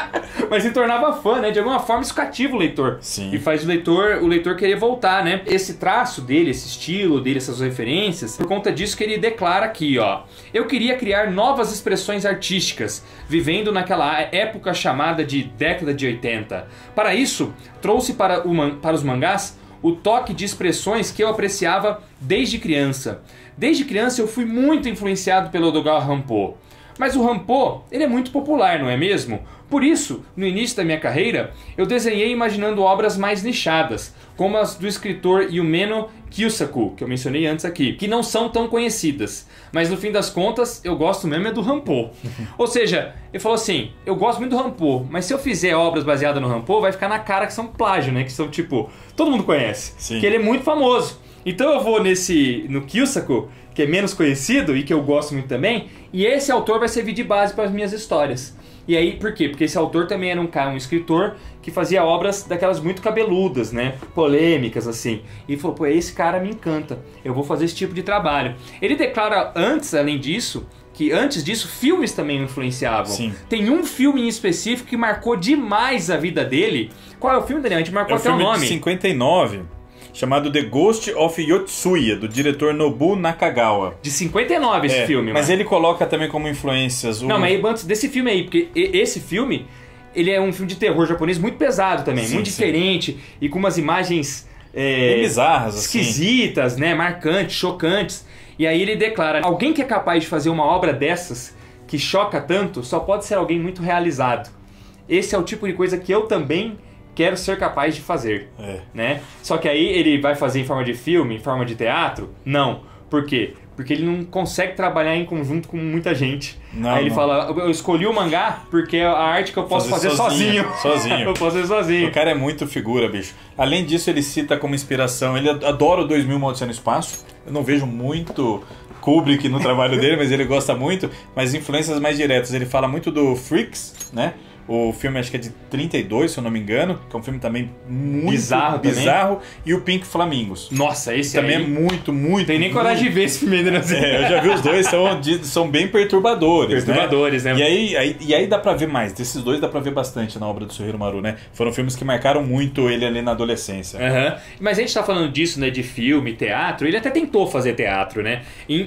mas se tornava fã, né? De alguma forma isso cativa o leitor. Sim. E faz o leitor querer voltar, né? Esse traço dele, esse estilo dele, essas referências, por conta disso que ele declara aqui, ó. Eu queria criar novas expressões artísticas, vivendo naquela época chamada de década de 80. Para isso, trouxe para os mangás o toque de expressões que eu apreciava desde criança. Desde criança eu fui muito influenciado pelo Edgar Rampo. Mas o Rampo, ele é muito popular, não é mesmo? Por isso, no início da minha carreira, eu desenhei imaginando obras mais nichadas, como as do escritor Yumeno Kiyosaki, que eu mencionei antes aqui, que não são tão conhecidas. Mas no fim das contas, eu gosto mesmo é do Rampo. Ou seja, ele falou assim, eu gosto muito do Rampo, mas se eu fizer obras baseadas no Rampo, vai ficar na cara que são plágio, né? Que são tipo, todo mundo conhece, Sim. que ele é muito famoso. Então eu vou no Kiyosaki, que é menos conhecido e que eu gosto muito também, e esse autor vai servir de base para as minhas histórias. E aí, por quê? Porque esse autor também era um escritor que fazia obras daquelas muito cabeludas, né? Polêmicas, assim. E falou, pô, esse cara me encanta, eu vou fazer esse tipo de trabalho. Ele declara antes, além disso, que antes disso, filmes também o influenciavam. Sim. Tem um filme em específico que marcou demais a vida dele. Qual é o filme, Daniel? A gente marcou até o nome. É um filme de 59... chamado The Ghost of Yotsuya, do diretor Nobu Nakagawa. De 59 esse filme, mas mano. ele coloca também como influências... Não, mas antes desse filme aí, porque esse filme, ele é um filme de terror japonês muito pesado também, Sim, muito diferente, e com umas imagens bem bizarras, assim. esquisitas, né, marcantes, chocantes. E aí ele declara, alguém que é capaz de fazer uma obra dessas, que choca tanto, só pode ser alguém muito realizado. Esse é o tipo de coisa que eu também quero ser capaz de fazer, né? Só que aí ele vai fazer em forma de filme, em forma de teatro? Não. Por quê? Porque ele não consegue trabalhar em conjunto com muita gente. Não, aí ele fala, eu escolhi o mangá porque é a arte que eu posso fazer sozinho. Sozinho. Eu posso fazer sozinho. O cara é muito figura, bicho. Além disso, ele cita como inspiração, ele adora o 2000 Uma Odisseia no Espaço. Eu não vejo muito Kubrick no trabalho dele, mas ele gosta muito. Mas influências mais diretas, ele fala muito do Freaks, né? O filme acho que é de 32, se eu não me engano, que é um filme também muito bizarro. E o Pink Flamingos. Nossa, esse também aí... é muito, muito... Tem nem coragem de ver esse filme ainda, né? Eu já vi os dois, são bem perturbadores, né? E aí dá pra ver mais. Desses dois dá pra ver bastante na obra do Suehiro Maru, né? Foram filmes que marcaram muito ele ali na adolescência. Mas a gente tá falando disso, né? De filme, teatro. Ele até tentou fazer teatro, né? Em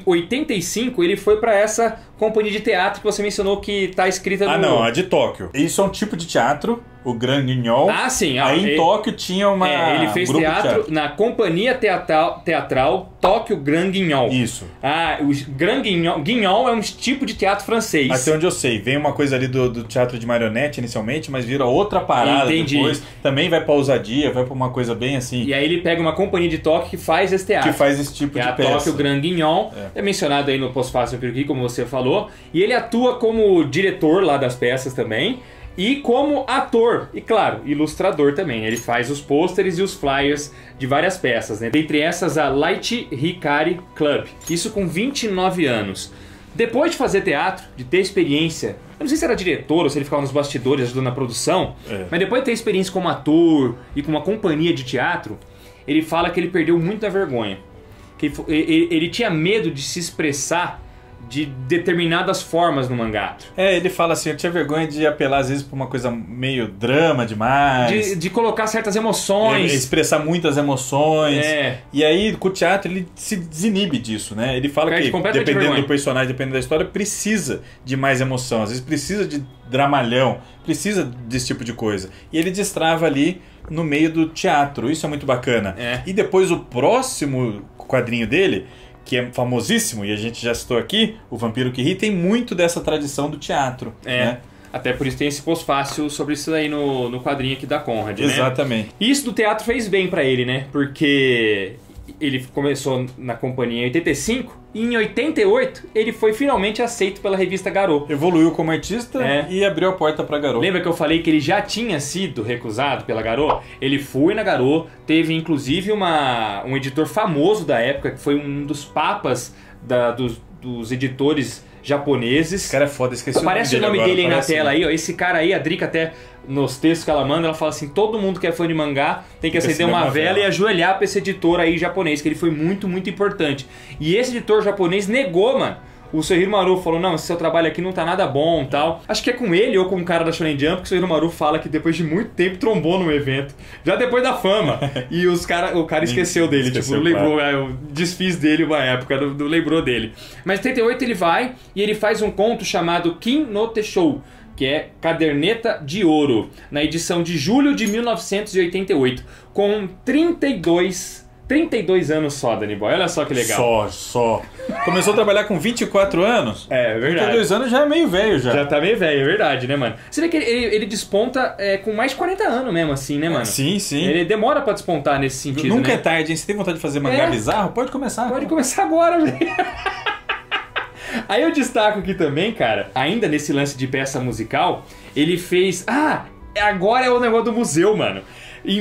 85, ele foi pra essa companhia de teatro que você mencionou que tá escrita no... Ah, não, a de Tóquio. Isso é um tipo de teatro, o Grand Guignol. Ah, sim. Aí em Tóquio tinha uma... ele fez teatro na Companhia Teatral Tóquio Grand Guignol. Isso. Ah, o Grand Guignol é um tipo de teatro francês. Até onde eu sei. Vem uma coisa ali do teatro de marionete inicialmente, mas vira outra parada depois. Também vai pra ousadia, vai pra uma coisa bem assim... E aí ele pega uma companhia de Tóquio que faz esse teatro. Que faz esse tipo de peça. É a Tóquio Grand Guignol. É mencionado aí no Pós-Fácil Peruqui, como você falou. E ele atua como diretor lá das peças também. E como ator, e claro, ilustrador também. Ele faz os pôsteres e os flyers de várias peças, né? Dentre essas, a Light Hikari Club. Isso com 29 anos. Depois de fazer teatro, de ter experiência, eu não sei se era diretor ou se ele ficava nos bastidores ajudando na produção, mas depois de ter experiência como ator e com uma companhia de teatro, ele fala que ele perdeu muita vergonha. Que ele tinha medo de se expressar de determinadas formas no mangá. Ele fala assim, eu tinha vergonha de apelar às vezes pra uma coisa meio drama demais. De colocar certas emoções. Expressar muitas emoções. E aí, com o teatro, ele se desinibe disso, né? Ele fala que, dependendo do personagem, dependendo da história, precisa de mais emoção. Às vezes precisa de dramalhão, precisa desse tipo de coisa. E ele destrava ali no meio do teatro. Isso é muito bacana. E depois o próximo quadrinho dele, que é famosíssimo, e a gente já citou aqui, O Vampiro que Ri, tem muito dessa tradição do teatro. Né? Até por isso tem esse pós-fácil sobre isso aí no quadrinho aqui da Conrad, né? Exatamente. E isso do teatro fez bem pra ele, né? Porque ele começou na companhia em 85 e em 88 ele foi finalmente aceito pela revista Garou. Evoluiu como artista e abriu a porta pra Garou. Lembra que eu falei que ele já tinha sido recusado pela Garou? Ele foi na Garou, teve inclusive um editor famoso da época, que foi um dos papas dos editores japoneses. Esse cara é foda, esqueci Aparece o nome dele aí na tela aí, ó. Esse cara aí, a Drica até nos textos que ela manda, ela fala assim, todo mundo que é fã de mangá tem que acender uma vela e ajoelhar pra esse editor aí japonês, que ele foi muito, muito importante. E esse editor japonês negou, mano, o Soichiro Maru falou, não, esse seu trabalho aqui não tá nada bom e tal. Acho que é com ele ou com um cara da Shonen Jump que o Soichiro Maru fala que depois de muito tempo trombou no evento. Já depois da fama. E o cara esqueceu dele, tipo, não lembrou, eu desfiz dele uma época, não lembrou dele. Mas em 38 ele vai e ele faz um conto chamado Kin no Teshou, que é Caderneta de Ouro, na edição de julho de 1988, com 32 anos só, Danny Boy. Olha só que legal. Só. Começou a trabalhar com 24 anos? É verdade. 32 anos já é meio velho já. Já tá meio velho, é verdade, né, mano? Você vê que ele desponta com mais de 40 anos mesmo, assim, né, mano? Sim. Ele demora pra despontar nesse sentido, Nunca né? é tarde, hein? Você tem vontade de fazer mangá bizarro? Pode começar. Pode começar agora, velho. Aí eu destaco aqui também, cara, ainda nesse lance de peça musical, ele fez... agora é o negócio do museu, mano. Em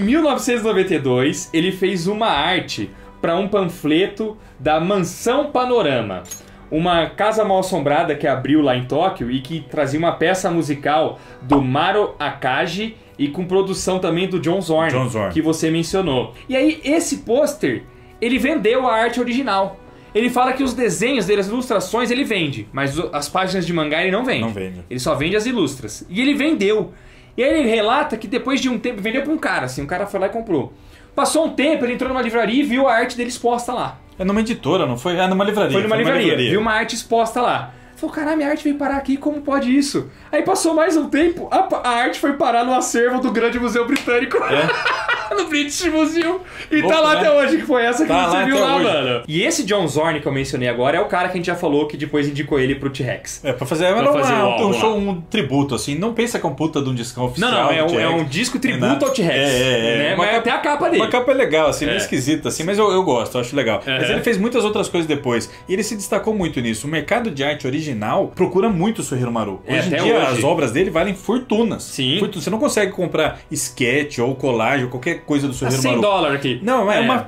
1992, ele fez uma arte para um panfleto da Mansão Panorama, uma casa mal-assombrada que abriu lá em Tóquio e que trazia uma peça musical do Maro Akagi e com produção também do John Zorn, que você mencionou. E aí, esse pôster, ele vendeu a arte original. Ele fala que os desenhos dele, as ilustrações, ele vende, mas as páginas de mangá ele não vende. Não vende. Ele só vende as ilustras. E ele vendeu. E aí ele relata que depois de um tempo, vendeu pra um cara, assim, um cara foi lá e comprou. Passou um tempo, ele entrou numa livraria e viu a arte dele exposta lá. É numa editora, não foi? Numa livraria. Foi numa livraria, viu uma arte exposta lá. Falou, caralho, minha arte veio parar aqui, como pode isso? Aí passou mais um tempo, a arte foi parar no acervo do Grande Museu Britânico. No British Museum. E tá lá até hoje, que foi essa que você viu lá, mano. E esse John Zorn que eu mencionei agora é o cara que a gente já falou que depois indicou ele pro T-Rex. Pra fazer um show, um tributo, assim. Não pensa que é um puta de um discão oficial. Não, é um disco tributo ao T-Rex. Né? Mas até a capa dele. Uma capa é legal, assim, meio esquisita, assim, mas eu gosto, eu acho legal. Mas ele fez muitas outras coisas depois. E ele se destacou muito nisso. O mercado de arte original procura muito o Soichiro Maru. Hoje em dia, as obras dele valem fortunas. Sim. Você não consegue comprar sketch ou colagem ou qualquer coisa do Soichiro Maru. $100 aqui. Não, é uma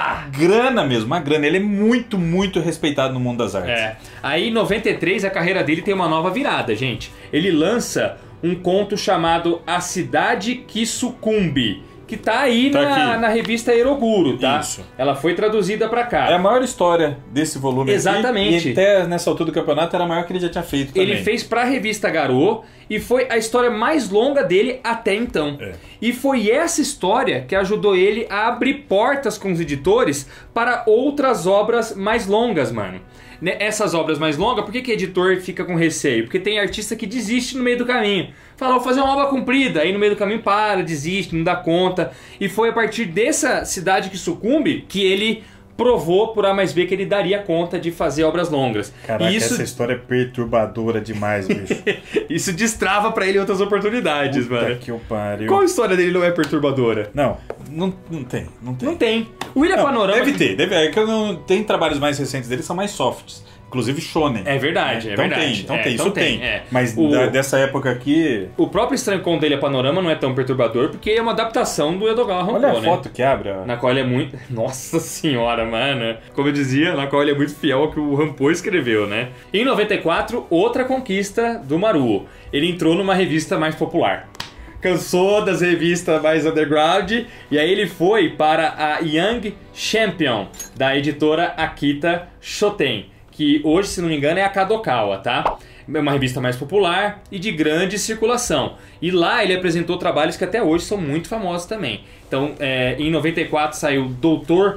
grana mesmo, uma grana. Ele é muito, muito respeitado no mundo das artes. Aí em 93 a carreira dele tem uma nova virada, gente. Ele lança um conto chamado A Cidade que Sucumbe, que tá aí na revista Eroguro, tá? Isso. Ela foi traduzida pra cá. É a maior história desse volume. Exatamente. Aqui, e até nessa altura do campeonato era a maior que ele já tinha feito também. Ele fez pra revista Garou e foi a história mais longa dele até então. E foi essa história que ajudou ele a abrir portas com os editores para outras obras mais longas, mano. Essas obras mais longas, por que editor fica com receio? Porque tem artista que desiste no meio do caminho. Fala, vou fazer uma obra comprida, aí no meio do caminho desiste, não dá conta. E foi a partir dessa Cidade que Sucumbe que ele provou por A mais B que ele daria conta de fazer obras longas. Caraca, essa história é perturbadora demais, bicho. Isso destrava pra ele outras oportunidades, mano. Que eu pariu. Qual história dele não é perturbadora? Não tem. Não tem. O Ilha Panorama... Deve ter. Tem trabalhos mais recentes dele que são mais softs. Inclusive shonen. É verdade, verdade. Tem. Mas dessa época aqui... O próprio Estranho Conto dele, a Panorama, não é tão perturbador, porque é uma adaptação do Edogawa Ranpo, Olha a foto que abre. Na qual ele é muito... Nossa senhora, mano. Como eu dizia, na qual ele é muito fiel ao que o Ranpo escreveu, né? Em 94, outra conquista do Maruo. Ele entrou numa revista mais popular. Cansou das revistas mais underground e aí ele foi para a Young Champion, da editora Akita Shoten, que hoje, se não me engano, é a Kadokawa, tá? É uma revista mais popular e de grande circulação. E lá ele apresentou trabalhos que até hoje são muito famosos também. Então, em 94 saiu Doutor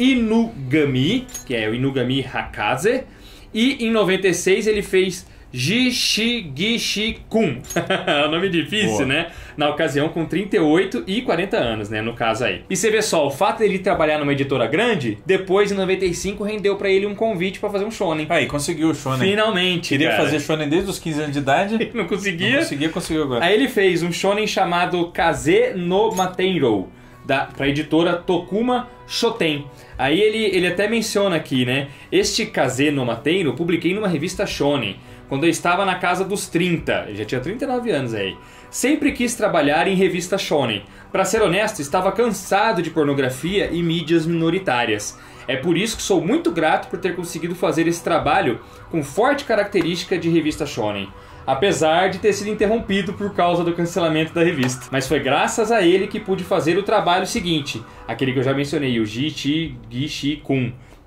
Inugami, que é o Inugami Hakaze. E em 96 ele fez Jishigishi-kun. É um nome difícil, né? Na ocasião com 38 e 40 anos, né? No caso aí. E você vê só, o fato dele trabalhar numa editora grande, depois em 95 rendeu pra ele um convite pra fazer um shonen. Aí, conseguiu o shonen. Finalmente, Queria fazer shonen desde os 15 anos de idade. Não conseguia? Conseguiu agora. Aí ele fez um shonen chamado Kaze no Matenrou, pra editora Tokuma Shoten. Aí ele até menciona aqui, né? Este Kaze no Matenrou publiquei numa revista shonen, quando eu estava na casa dos 30, eu já tinha 39 anos aí. Sempre quis trabalhar em revista shonen. Pra ser honesto, estava cansado de pornografia e mídias minoritárias. É por isso que sou muito grato por ter conseguido fazer esse trabalho com forte característica de revista shonen, apesar de ter sido interrompido por causa do cancelamento da revista. Mas foi graças a ele que pude fazer o trabalho seguinte, aquele que eu já mencionei, o Jishigishi-kun.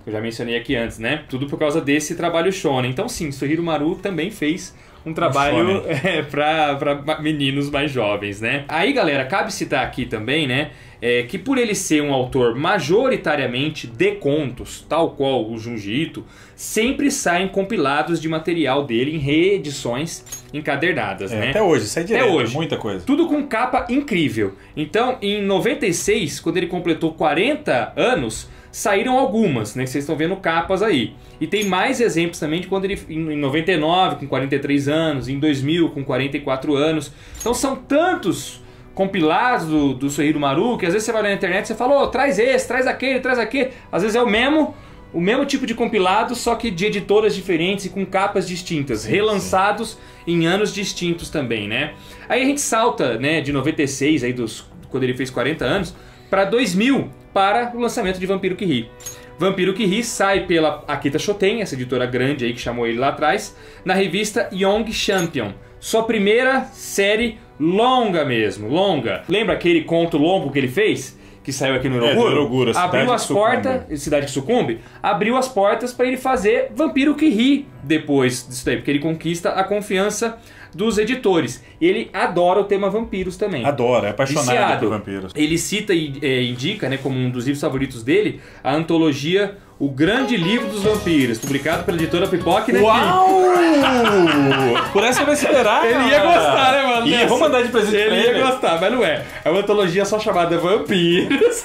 que eu já mencionei aqui antes, né? Tudo por causa desse trabalho shonen. Então sim, Suehiro Maru também fez um trabalho para meninos mais jovens, né? Aí, galera, cabe citar aqui também, né? Que por ele ser um autor majoritariamente de contos, tal qual o Junji Ito, sempre saem compilados de material dele em reedições encadernadas, né? Até hoje, sai direto, até hoje. Muita coisa. Tudo com capa incrível. Então, em 96, quando ele completou 40 anos, saíram algumas, né? Que vocês estão vendo capas aí. E tem mais exemplos também de quando ele, em 99, com 43 anos, em 2000, com 44 anos. Então são tantos compilados do Suehiro Maru que às vezes você vai na internet e você fala, traz esse, traz aquele, traz aquele. Às vezes é o mesmo tipo de compilado, só que de editoras diferentes e com capas distintas, relançados em anos distintos também, né? Aí a gente salta, né, de 96, aí quando ele fez 40 anos, para 2000, para o lançamento de Vampiro que Ri. Vampiro que Ri sai pela Akita Shoten, essa editora grande aí que chamou ele lá atrás, na revista Young Champion. Sua primeira série longa mesmo, longa. Lembra aquele conto longo que ele fez? Que saiu aqui no Uroguro? Abriu as portas, Cidade que Sucumbe, abriu as portas para ele fazer Vampiro que Ri depois disso daí, porque ele conquista a confiança dos editores. Ele adora o tema vampiros também. Adora, é apaixonado por vampiros. Ele cita e indica, né, como um dos livros favoritos dele, a antologia O Grande Livro dos Vampiros, publicado pela editora Pipoca, né? Uau! Por essa eu não esperava. Ele ia gostar, né, mano? Vamos mandar de presente pra ele. Ele ia gostar, mas não é. É uma antologia só chamada Vampiros.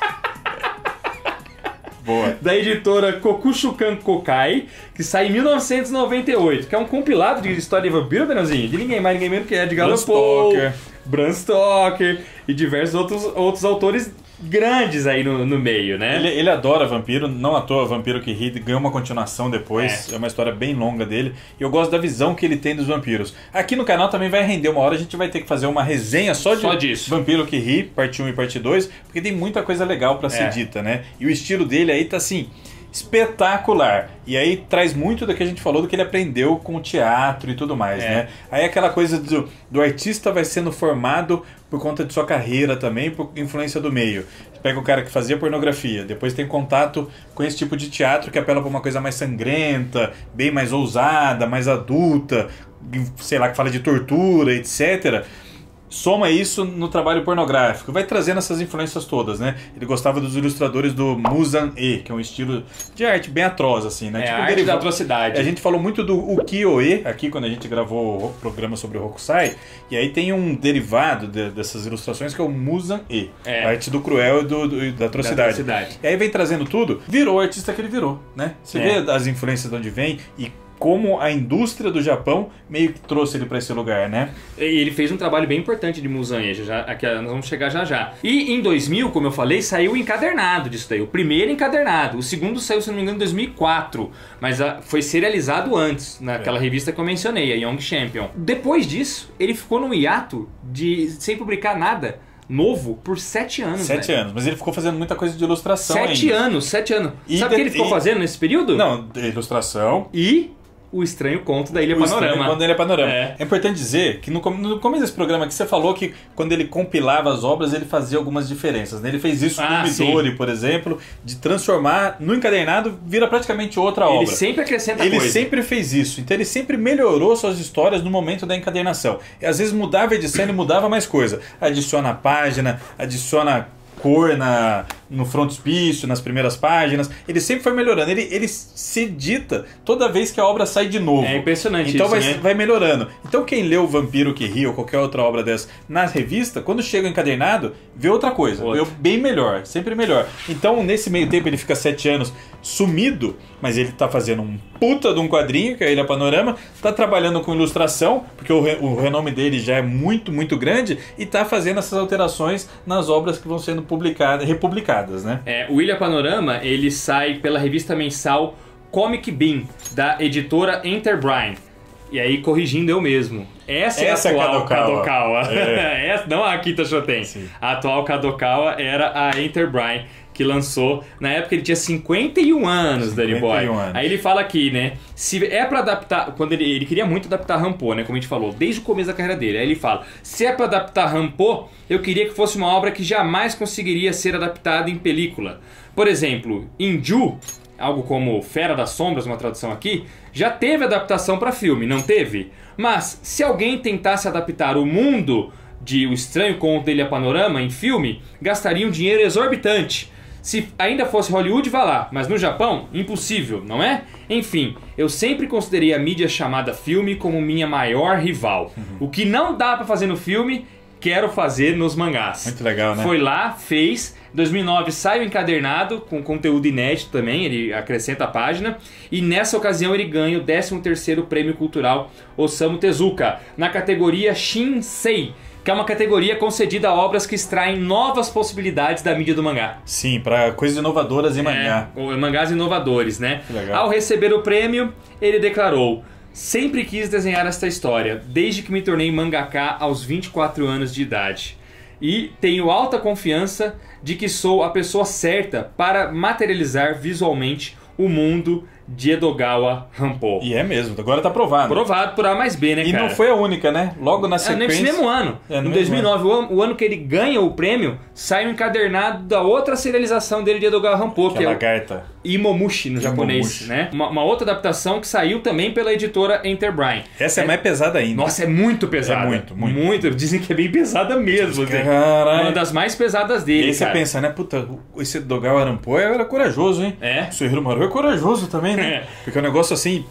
Boa. Da editora Kokushukan Kokai, que sai em 1998, que é um compilado de história de vampiro, Danielzinho, de ninguém mais, ninguém menos que Edgar Allan Poe, Bram Stoker e diversos outros autores grandes aí no meio, né? Ele adora vampiro, não à toa Vampiro que Ri ganhou uma continuação depois, é uma história bem longa dele, e eu gosto da visão que ele tem dos vampiros. Aqui no canal também vai render uma hora, a gente vai ter que fazer uma resenha só disso. Vampiro que Ri, parte 1 e parte 2, porque tem muita coisa legal pra ser dita, né? E o estilo dele aí tá assim, espetacular. E aí traz muito do que a gente falou, do que ele aprendeu com o teatro e tudo mais, né? Aí aquela coisa do artista vai sendo formado por conta de sua carreira também, por influência do meio. Você pega o cara que fazia pornografia, depois tem contato com esse tipo de teatro que apela para uma coisa mais sangrenta, bem mais ousada, mais adulta, sei lá, que fala de tortura, etc. Soma isso no trabalho pornográfico, vai trazendo essas influências todas, né? Ele gostava dos ilustradores do Musan-e, que é um estilo de arte bem atroz, assim, né? Tipo arte da atrocidade. A gente falou muito do Ukiyo-e aqui, quando a gente gravou o programa sobre o Hokusai, e aí tem um derivado dessas ilustrações que é o Musan-e, a arte do cruel e da atrocidade. E aí vem trazendo tudo, virou o artista que ele virou, né? Você vê as influências de onde vem e como a indústria do Japão meio que trouxe ele para esse lugar, né? E ele fez um trabalho bem importante de Musan-e, aqui nós vamos chegar já. E em 2000, como eu falei, saiu o encadernado disso daí, o primeiro encadernado. O segundo saiu, se não me engano, em 2004, mas foi serializado antes, naquela revista que eu mencionei, a Young Champion. Depois disso, ele ficou num hiato sem publicar nada novo por 7 anos. 7 anos, mas ele ficou fazendo muita coisa de ilustração 7 anos. Sabe o que ele ficou fazendo nesse período? Não, ilustração e O Estranho Conto da Ilha Panorama. O Estranho Conto da Ilha Panorama. É importante dizer que no começo desse programa aqui você falou que quando ele compilava as obras ele fazia algumas diferenças, né? Ele fez isso com o Midori, por exemplo, de transformar no encadernado, vira praticamente outra obra. Ele sempre acrescenta coisa. Ele sempre fez isso, então ele sempre melhorou suas histórias no momento da encadernação. E às vezes mudava a edição e mudava mais coisa. Adiciona a página, adiciona cor no frontispício, nas primeiras páginas. Ele sempre foi melhorando. Ele se edita toda vez que a obra sai de novo. É impressionante então isso, vai melhorando. Então quem lê o Vampiro que Ri ou qualquer outra obra dessa na revista, quando chega o encadernado, vê outra coisa. Vê bem melhor, sempre melhor. Então nesse meio tempo ele fica 7 anos sumido, mas ele tá fazendo um puta de um quadrinho, que é a Ilha Panorama, tá trabalhando com ilustração, porque o renome dele já é muito, muito grande, e tá fazendo essas alterações nas obras que vão sendo republicadas, né? O Ilha Panorama, ele sai pela revista mensal Comic Bean, da editora Enterbrine. E aí, corrigindo eu mesmo, essa é a atual Kadokawa. Não a Akita Shoten. Sim. A atual Kadokawa era a Enterbrine, que lançou, na época ele tinha 51 anos, Danny Boy. Aí ele fala aqui, né, se é pra adaptar, quando ele queria muito adaptar Rampo, né, como a gente falou, desde o começo da carreira dele. Aí ele fala, se é pra adaptar Rampo, eu queria que fosse uma obra que jamais conseguiria ser adaptada em película. Por exemplo, Inju, algo como Fera das Sombras, uma tradução aqui, já teve adaptação para filme, não teve? Mas se alguém tentasse adaptar o mundo de O Estranho Conto de Ilha Panorama em filme, gastaria um dinheiro exorbitante. Se ainda fosse Hollywood, vá lá, mas no Japão, impossível, não é? Enfim, eu sempre considerei a mídia chamada filme como minha maior rival. O que não dá pra fazer no filme, quero fazer nos mangás. Muito legal, né? Foi lá, fez. Em 2009 sai o encadernado, com conteúdo inédito também, ele acrescenta a página. E nessa ocasião ele ganha o 13º Prêmio Cultural Osamu Tezuka, na categoria Shinsei, que é uma categoria concedida a obras que extraem novas possibilidades da mídia do mangá. Sim, para coisas inovadoras em mangá. Mangás inovadores, né? Legal. Ao receber o prêmio, ele declarou: sempre quis desenhar esta história, desde que me tornei mangaka aos 24 anos de idade. E tenho alta confiança de que sou a pessoa certa para materializar visualmente o mundo de Edogawa Rampo. E é mesmo, agora tá provado. Provado por A mais B, né, e cara? não foi a única, né? Logo na sequência... Nesse mesmo ano. Em 2009, o ano que ele ganha o prêmio, sai um encadernado da outra serialização dele de Edogawa Rampo, que é lagarta. Imomushi, no japonês, né? Uma outra adaptação que saiu também pela editora Enterbrain. Essa é mais pesada ainda. Nossa, é muito pesada. É muito. Dizem que é bem pesada mesmo. Caralho. Uma das mais pesadas dele, E aí você pensa, né? Puta, esse Edogawa Rampo era corajoso, hein? É. O Suehiro Maru é corajoso também, né? É. Porque é um negócio assim...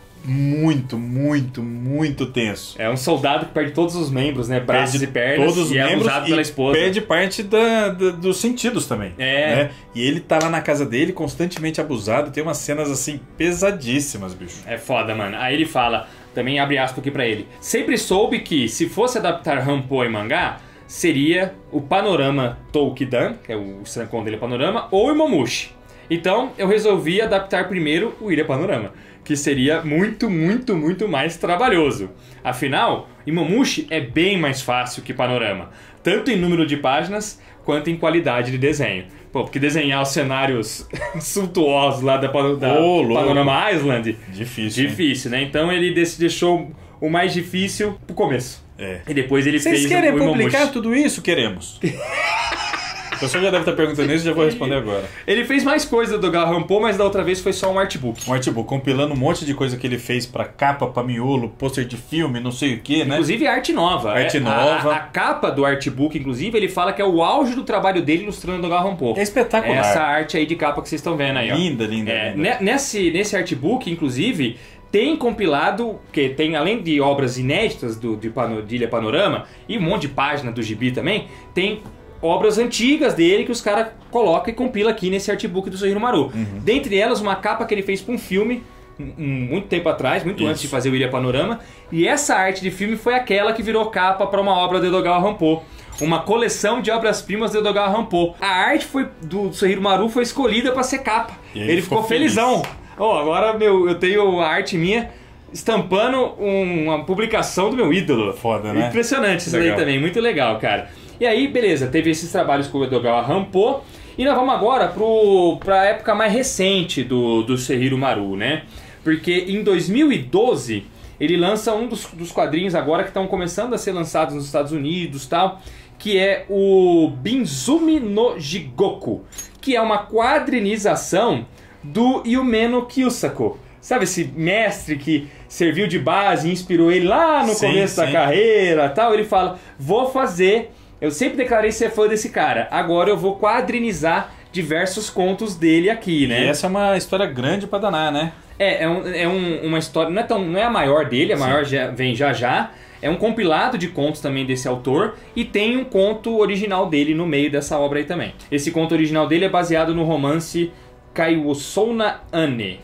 muito tenso. É um soldado que perde todos os membros, né? Braços e pernas, todos os e é membros abusado pela esposa. Perde parte dos sentidos também. Né? E ele tá lá na casa dele, constantemente abusado. Tem umas cenas assim pesadíssimas, bicho. É foda, mano. Aí ele fala, também abre aspas aqui pra ele: sempre soube que, se fosse adaptar Rampo em mangá, seria o Panorama Toukidan, que é o Sankon dele, Panorama, ou o Imomushi. Então eu resolvi adaptar primeiro o Ilha Panorama, que seria muito mais trabalhoso. Afinal, Imomushi é bem mais fácil que Panorama, tanto em número de páginas quanto em qualidade de desenho. Pô, porque desenhar os cenários suntuosos lá da Panorama Island... Difícil, né? Então ele deixou o mais difícil pro começo. E depois ele fez o Imomushi. Vocês querem publicar tudo isso? Queremos. O pessoal já deve estar perguntando isso, já vou responder agora. Ele fez mais coisa do Edogawa Rampo, mas da outra vez foi só um artbook. Um artbook, compilando um monte de coisa que ele fez pra capa, pra miolo, pôster de filme, não sei o que, né? Inclusive arte nova. Arte nova. A capa do artbook, inclusive, ele fala que é o auge do trabalho dele ilustrando o Edogawa Rampo. É espetacular. Essa arte aí de capa que vocês estão vendo aí, ó. Linda. Nesse artbook, inclusive... tem compilado, que tem, além de obras inéditas de Ilha Panorama, e um monte de página do gibi também, tem obras antigas dele que os caras colocam e compila aqui nesse artbook do Suehiro Maru. Dentre elas, uma capa que ele fez para um filme, muito tempo atrás, antes de fazer o Ilha Panorama, e essa arte de filme foi aquela que virou capa para uma obra do Edogawa Rampo. Uma coleção de obras-primas do Edogawa Rampo. A arte do Suehiro Maru foi escolhida para ser capa. Ele ficou felizão. Agora eu tenho a arte minha estampando uma publicação do meu ídolo. Foda, né? Impressionante isso daí também, muito legal, cara. E aí, beleza, teve esses trabalhos com o Edogawa Rampo. E nós vamos agora pra época mais recente do Suehiro Maru, né? Porque em 2012 ele lança um dos quadrinhos agora que estão começando a ser lançados nos Estados Unidos e tal, que é o Binzumi no Jigoku, que é uma quadrinização do Yumeno Kiyosako. Sabe esse mestre que serviu de base e inspirou ele lá no começo da carreira e tal? Ele fala, vou fazer... Eu sempre declarei ser fã desse cara. Agora eu vou quadrinizar diversos contos dele aqui, né? E essa é uma história grande pra danar, né? Uma história... Não é a maior dele, a maior vem já. É um compilado de contos também desse autor. E tem um conto original dele no meio dessa obra aí também. Esse conto original dele é baseado no romance Kaiwosouna Ane.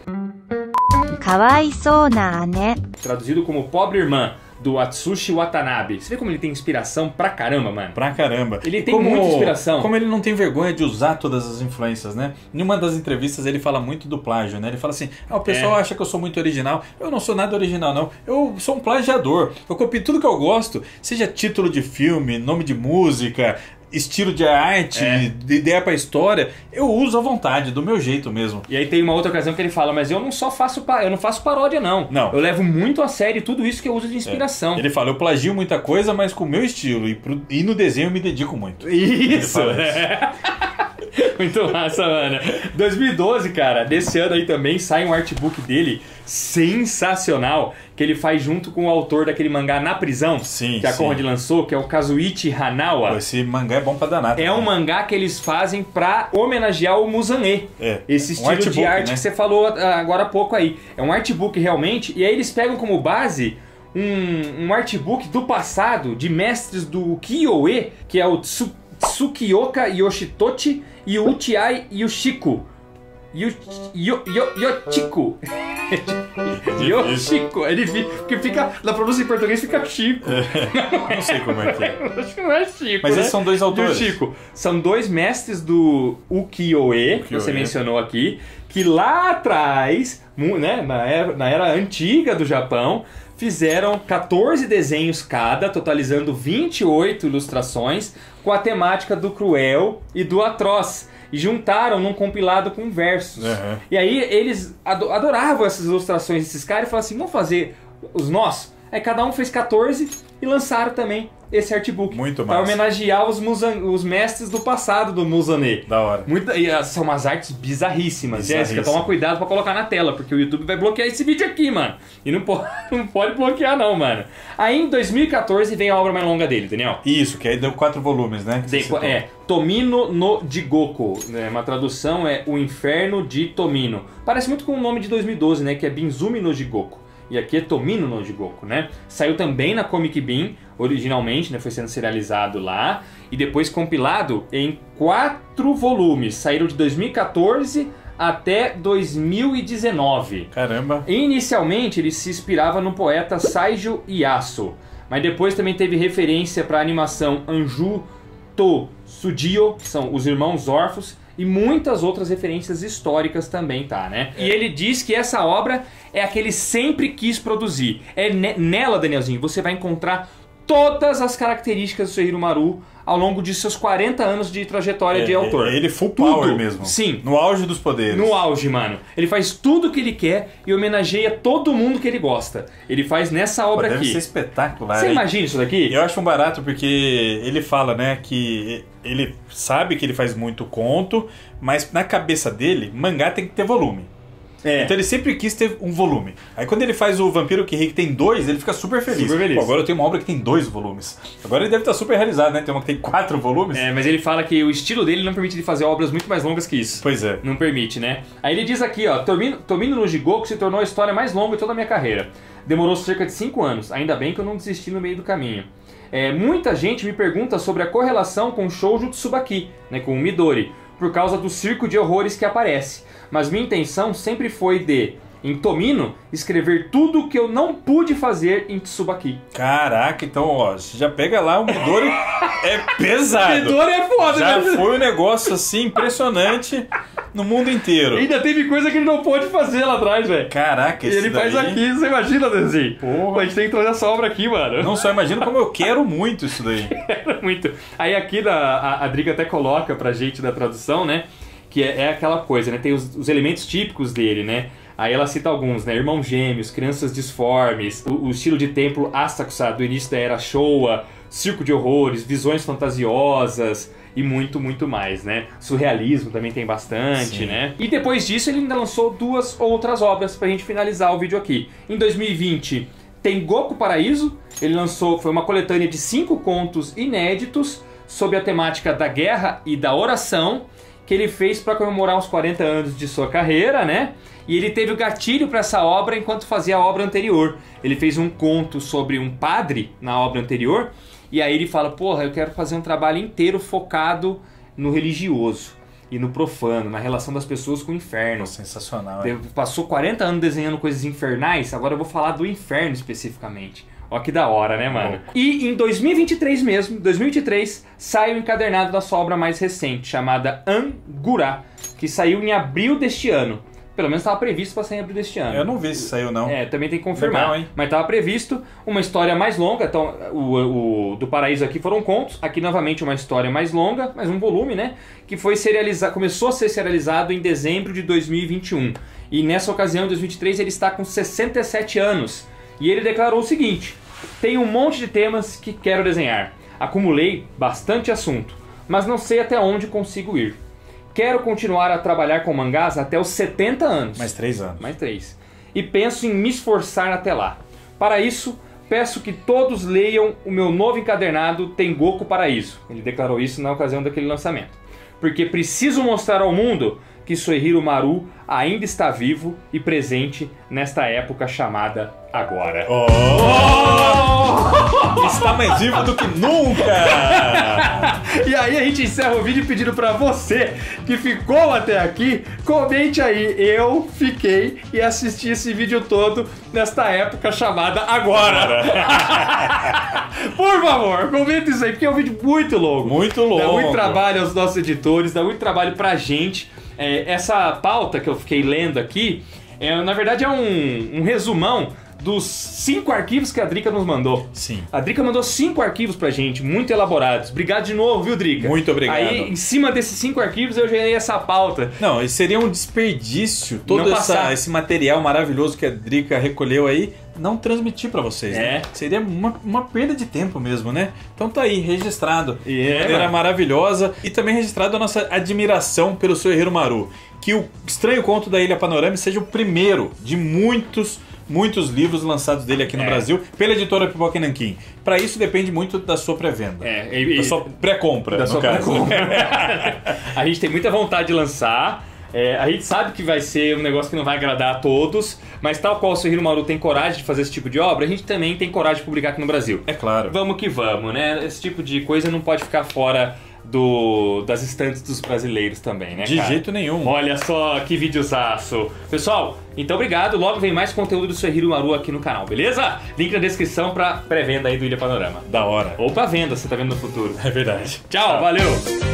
Kawaisouna Ane. Traduzido como Pobre Irmã, do Atsushi Watanabe. Você vê como ele tem inspiração pra caramba, mano? Pra caramba. Ele tem muita inspiração. Como ele não tem vergonha de usar todas as influências, né? Em uma das entrevistas ele fala muito do plágio, né? Ele fala assim, o pessoal acha que eu sou muito original. Eu não sou nada original, não. Eu sou um plagiador. Eu copio tudo que eu gosto, seja título de filme, nome de música, estilo de arte, de ideia pra história, eu uso à vontade, do meu jeito mesmo. E aí tem uma outra ocasião que ele fala, mas eu não faço paródia, não. Eu levo muito a sério tudo isso que eu uso de inspiração. Ele fala, eu plagio muita coisa, mas com o meu estilo, e no desenho eu me dedico muito. Isso! Muito massa, mano. 2012, cara, desse ano aí também sai um artbook dele sensacional, que ele faz junto com o autor daquele mangá Na Prisão, Sim, que a Conrad lançou, que é o Kazuichi Hanawa. Pô, esse mangá é bom pra danar. É um mangá que eles fazem pra homenagear o Musané. Esse estilo artbook, de arte, né, que você falou agora há pouco aí. É um artbook realmente, e aí eles pegam como base um artbook do passado de mestres do ukiyo-e, que é o Tsukioka Yoshitochi e o Uchiai Yoshiko. Yoshiko. Yoshiko. É difícil, porque fica, na pronúncia em português fica Chico. Não sei como é que é. Acho que não é Chico. Mas né? esses são dois autores. Chico. São dois mestres do ukiyo-e, que você mencionou aqui, que lá atrás, né, na era antiga do Japão, fizeram 14 desenhos cada, totalizando 28 ilustrações, com a temática do cruel e do atroz. E juntaram num compilado com versos. Uhum. E aí eles adoravam essas ilustrações desses caras e falaram assim, vamos fazer os nossos? Aí cada um fez 14 e lançaram também esse artbook. Muito para homenagear os mestres do passado do Musané. Da hora. E são umas artes bizarríssimas. Jéssica, toma cuidado pra colocar na tela, porque o YouTube vai bloquear esse vídeo aqui, mano. E não pode bloquear não, mano. Aí em 2014 vem a obra mais longa dele, Daniel. Isso, que aí deu 4 volumes, né? Tomino no Jigoku. Uma tradução é O Inferno de Tomino. Parece muito com o nome de 2012, né? Que é Binzumi no Jigoku. E aqui é Tomino no Jigoku, né? Saiu também na Comic Bean, originalmente, né? Foi sendo serializado lá. E depois compilado em 4 volumes. Saíram de 2014 até 2019. Caramba! Inicialmente, ele se inspirava no poeta Saijo Iaso. Mas depois também teve referência para a animação Anju to Sudio, que são os Irmãos Órfãos, e muitas outras referências históricas também, tá, né? E ele diz que essa obra é a que ele sempre quis produzir. Nela, Danielzinho, você vai encontrar todas as características do Seihiro Maru ao longo de seus 40 anos de trajetória de autor. Ele full power mesmo. Sim. No auge dos poderes. No auge, mano. Ele faz tudo o que ele quer e homenageia todo mundo que ele gosta. Ele faz nessa obra aqui. Deve ser espetacular. Você imagina isso daqui? Eu acho um barato porque ele fala, né, que ele sabe que ele faz muito conto, mas na cabeça dele, mangá tem que ter volume. Então ele sempre quis ter um volume. Aí quando ele faz o Vampiro que Ri, que tem 2, ele fica super feliz. Super feliz. Pô, agora eu tenho uma obra que tem 2 volumes. Agora ele deve estar super realizado, né? Tem uma que tem 4 volumes. Mas ele fala que o estilo dele não permite ele fazer obras muito mais longas que isso. Pois é. Não permite, né? Aí ele diz aqui, ó, Tomino no Jigoku se tornou a história mais longa de toda a minha carreira. Demorou cerca de 5 anos. Ainda bem que eu não desisti no meio do caminho. Muita gente me pergunta sobre a correlação com Shoujo Tsubaki, né, com o Midori, por causa do circo de horrores que aparece. Mas minha intenção sempre foi em Tomino, escrever tudo o que eu não pude fazer em Tsubaki. Caraca, então, ó, você já pega lá, o Midori é pesado. Midori é foda, já né? Foi um negócio, assim, impressionante no mundo inteiro. E ainda teve coisa que ele não pôde fazer lá atrás, velho. Caraca, esse ele daí... faz aqui, você imagina, assim? Porra. A gente tem que trazer essa obra aqui, mano. Não só imagino, como eu quero muito isso daí. Quero muito. Aí aqui a Driga até coloca pra gente da tradução, né? Que é aquela coisa, né? Tem os elementos típicos dele, né? Aí ela cita alguns, né? Irmãos gêmeos, crianças disformes, o estilo de templo Asakusa do início da era Showa, circo de horrores, visões fantasiosas e muito, muito mais, né? Surrealismo também tem bastante, Sim. né? E depois disso ele ainda lançou 2 outras obras pra gente finalizar o vídeo aqui. Em 2020 tem Goku Paraíso, ele lançou, foi uma coletânea de 5 contos inéditos sobre a temática da guerra e da oração, que ele fez para comemorar os 40 anos de sua carreira, né? E ele teve o gatilho para essa obra enquanto fazia a obra anterior. Ele fez um conto sobre um padre na obra anterior, e aí ele fala, porra, eu quero fazer um trabalho inteiro focado no religioso e no profano, na relação das pessoas com o inferno. Sensacional, Passou 40 anos desenhando coisas infernais, agora eu vou falar do inferno especificamente. Ó que da hora, né, mano? E em 2023 mesmo, 2023, sai o encadernado da sua obra mais recente, chamada Angura, que saiu em abril deste ano. Pelo menos estava previsto para sair em abril deste ano. Eu não vi se saiu, não. Também tem que confirmar. Legal, hein? Mas estava previsto uma história mais longa. Então, o do Paraíso aqui foram contos. Aqui, novamente, uma história mais longa, mais um volume, né? Que foi começou a ser serializado em dezembro de 2021. E nessa ocasião, em 2023, ele está com 67 anos. E ele declarou o seguinte: tenho um monte de temas que quero desenhar. Acumulei bastante assunto, mas não sei até onde consigo ir. Quero continuar a trabalhar com mangás até os 70 anos. Mais 3 anos. Mais 3. E penso em me esforçar até lá. Para isso, peço que todos leiam o meu novo encadernado Tengoku Paraíso. Ele declarou isso na ocasião daquele lançamento. Porque preciso mostrar ao mundo que Soichiro Maru ainda está vivo e presente nesta época chamada agora. Está mais vivo do que nunca! E aí a gente encerra o vídeo pedindo pra você que ficou até aqui, comente aí, eu fiquei e assisti esse vídeo todo nesta época chamada agora. Por favor, comenta isso aí, porque é um vídeo muito longo. Muito longo. Dá muito trabalho aos nossos editores, dá muito trabalho pra gente. Essa pauta que eu fiquei lendo aqui, na verdade é um resumão dos 5 arquivos que a Drica nos mandou. Sim. A Drica mandou 5 arquivos pra gente, muito elaborados. Obrigado de novo, viu, Drica? Muito obrigado. Aí, em cima desses 5 arquivos, eu gerei essa pauta. Não, e seria um desperdício todo esse material maravilhoso que a Drica recolheu aí, não transmitir pra vocês, né? Seria uma perda de tempo mesmo, né? Então tá aí, registrado. De maneira maravilhosa. E também registrado a nossa admiração pelo Soichiro Maru. Que o Estranho Conto da Ilha Panorama seja o primeiro de muitos livros lançados dele aqui no Brasil pela editora Pipoca e Nanquim. Para isso depende muito da sua pré-venda. Da sua pré-compra, no caso. A gente tem muita vontade de lançar. A gente sabe que vai ser um negócio que não vai agradar a todos, mas tal qual o Soichiro Maru tem coragem de fazer esse tipo de obra, a gente também tem coragem de publicar aqui no Brasil. É claro. Vamos que vamos, né? Esse tipo de coisa não pode ficar fora das estantes dos brasileiros também, né, De cara? jeito nenhum. Olha só que videozaço. Pessoal, então obrigado. Logo vem mais conteúdo do Soichiro Maru aqui no canal, beleza? Link na descrição pra pré-venda aí do Ilha Panorama. Da hora. Ou pra venda, você tá vendo no futuro. É verdade. Tchau, valeu!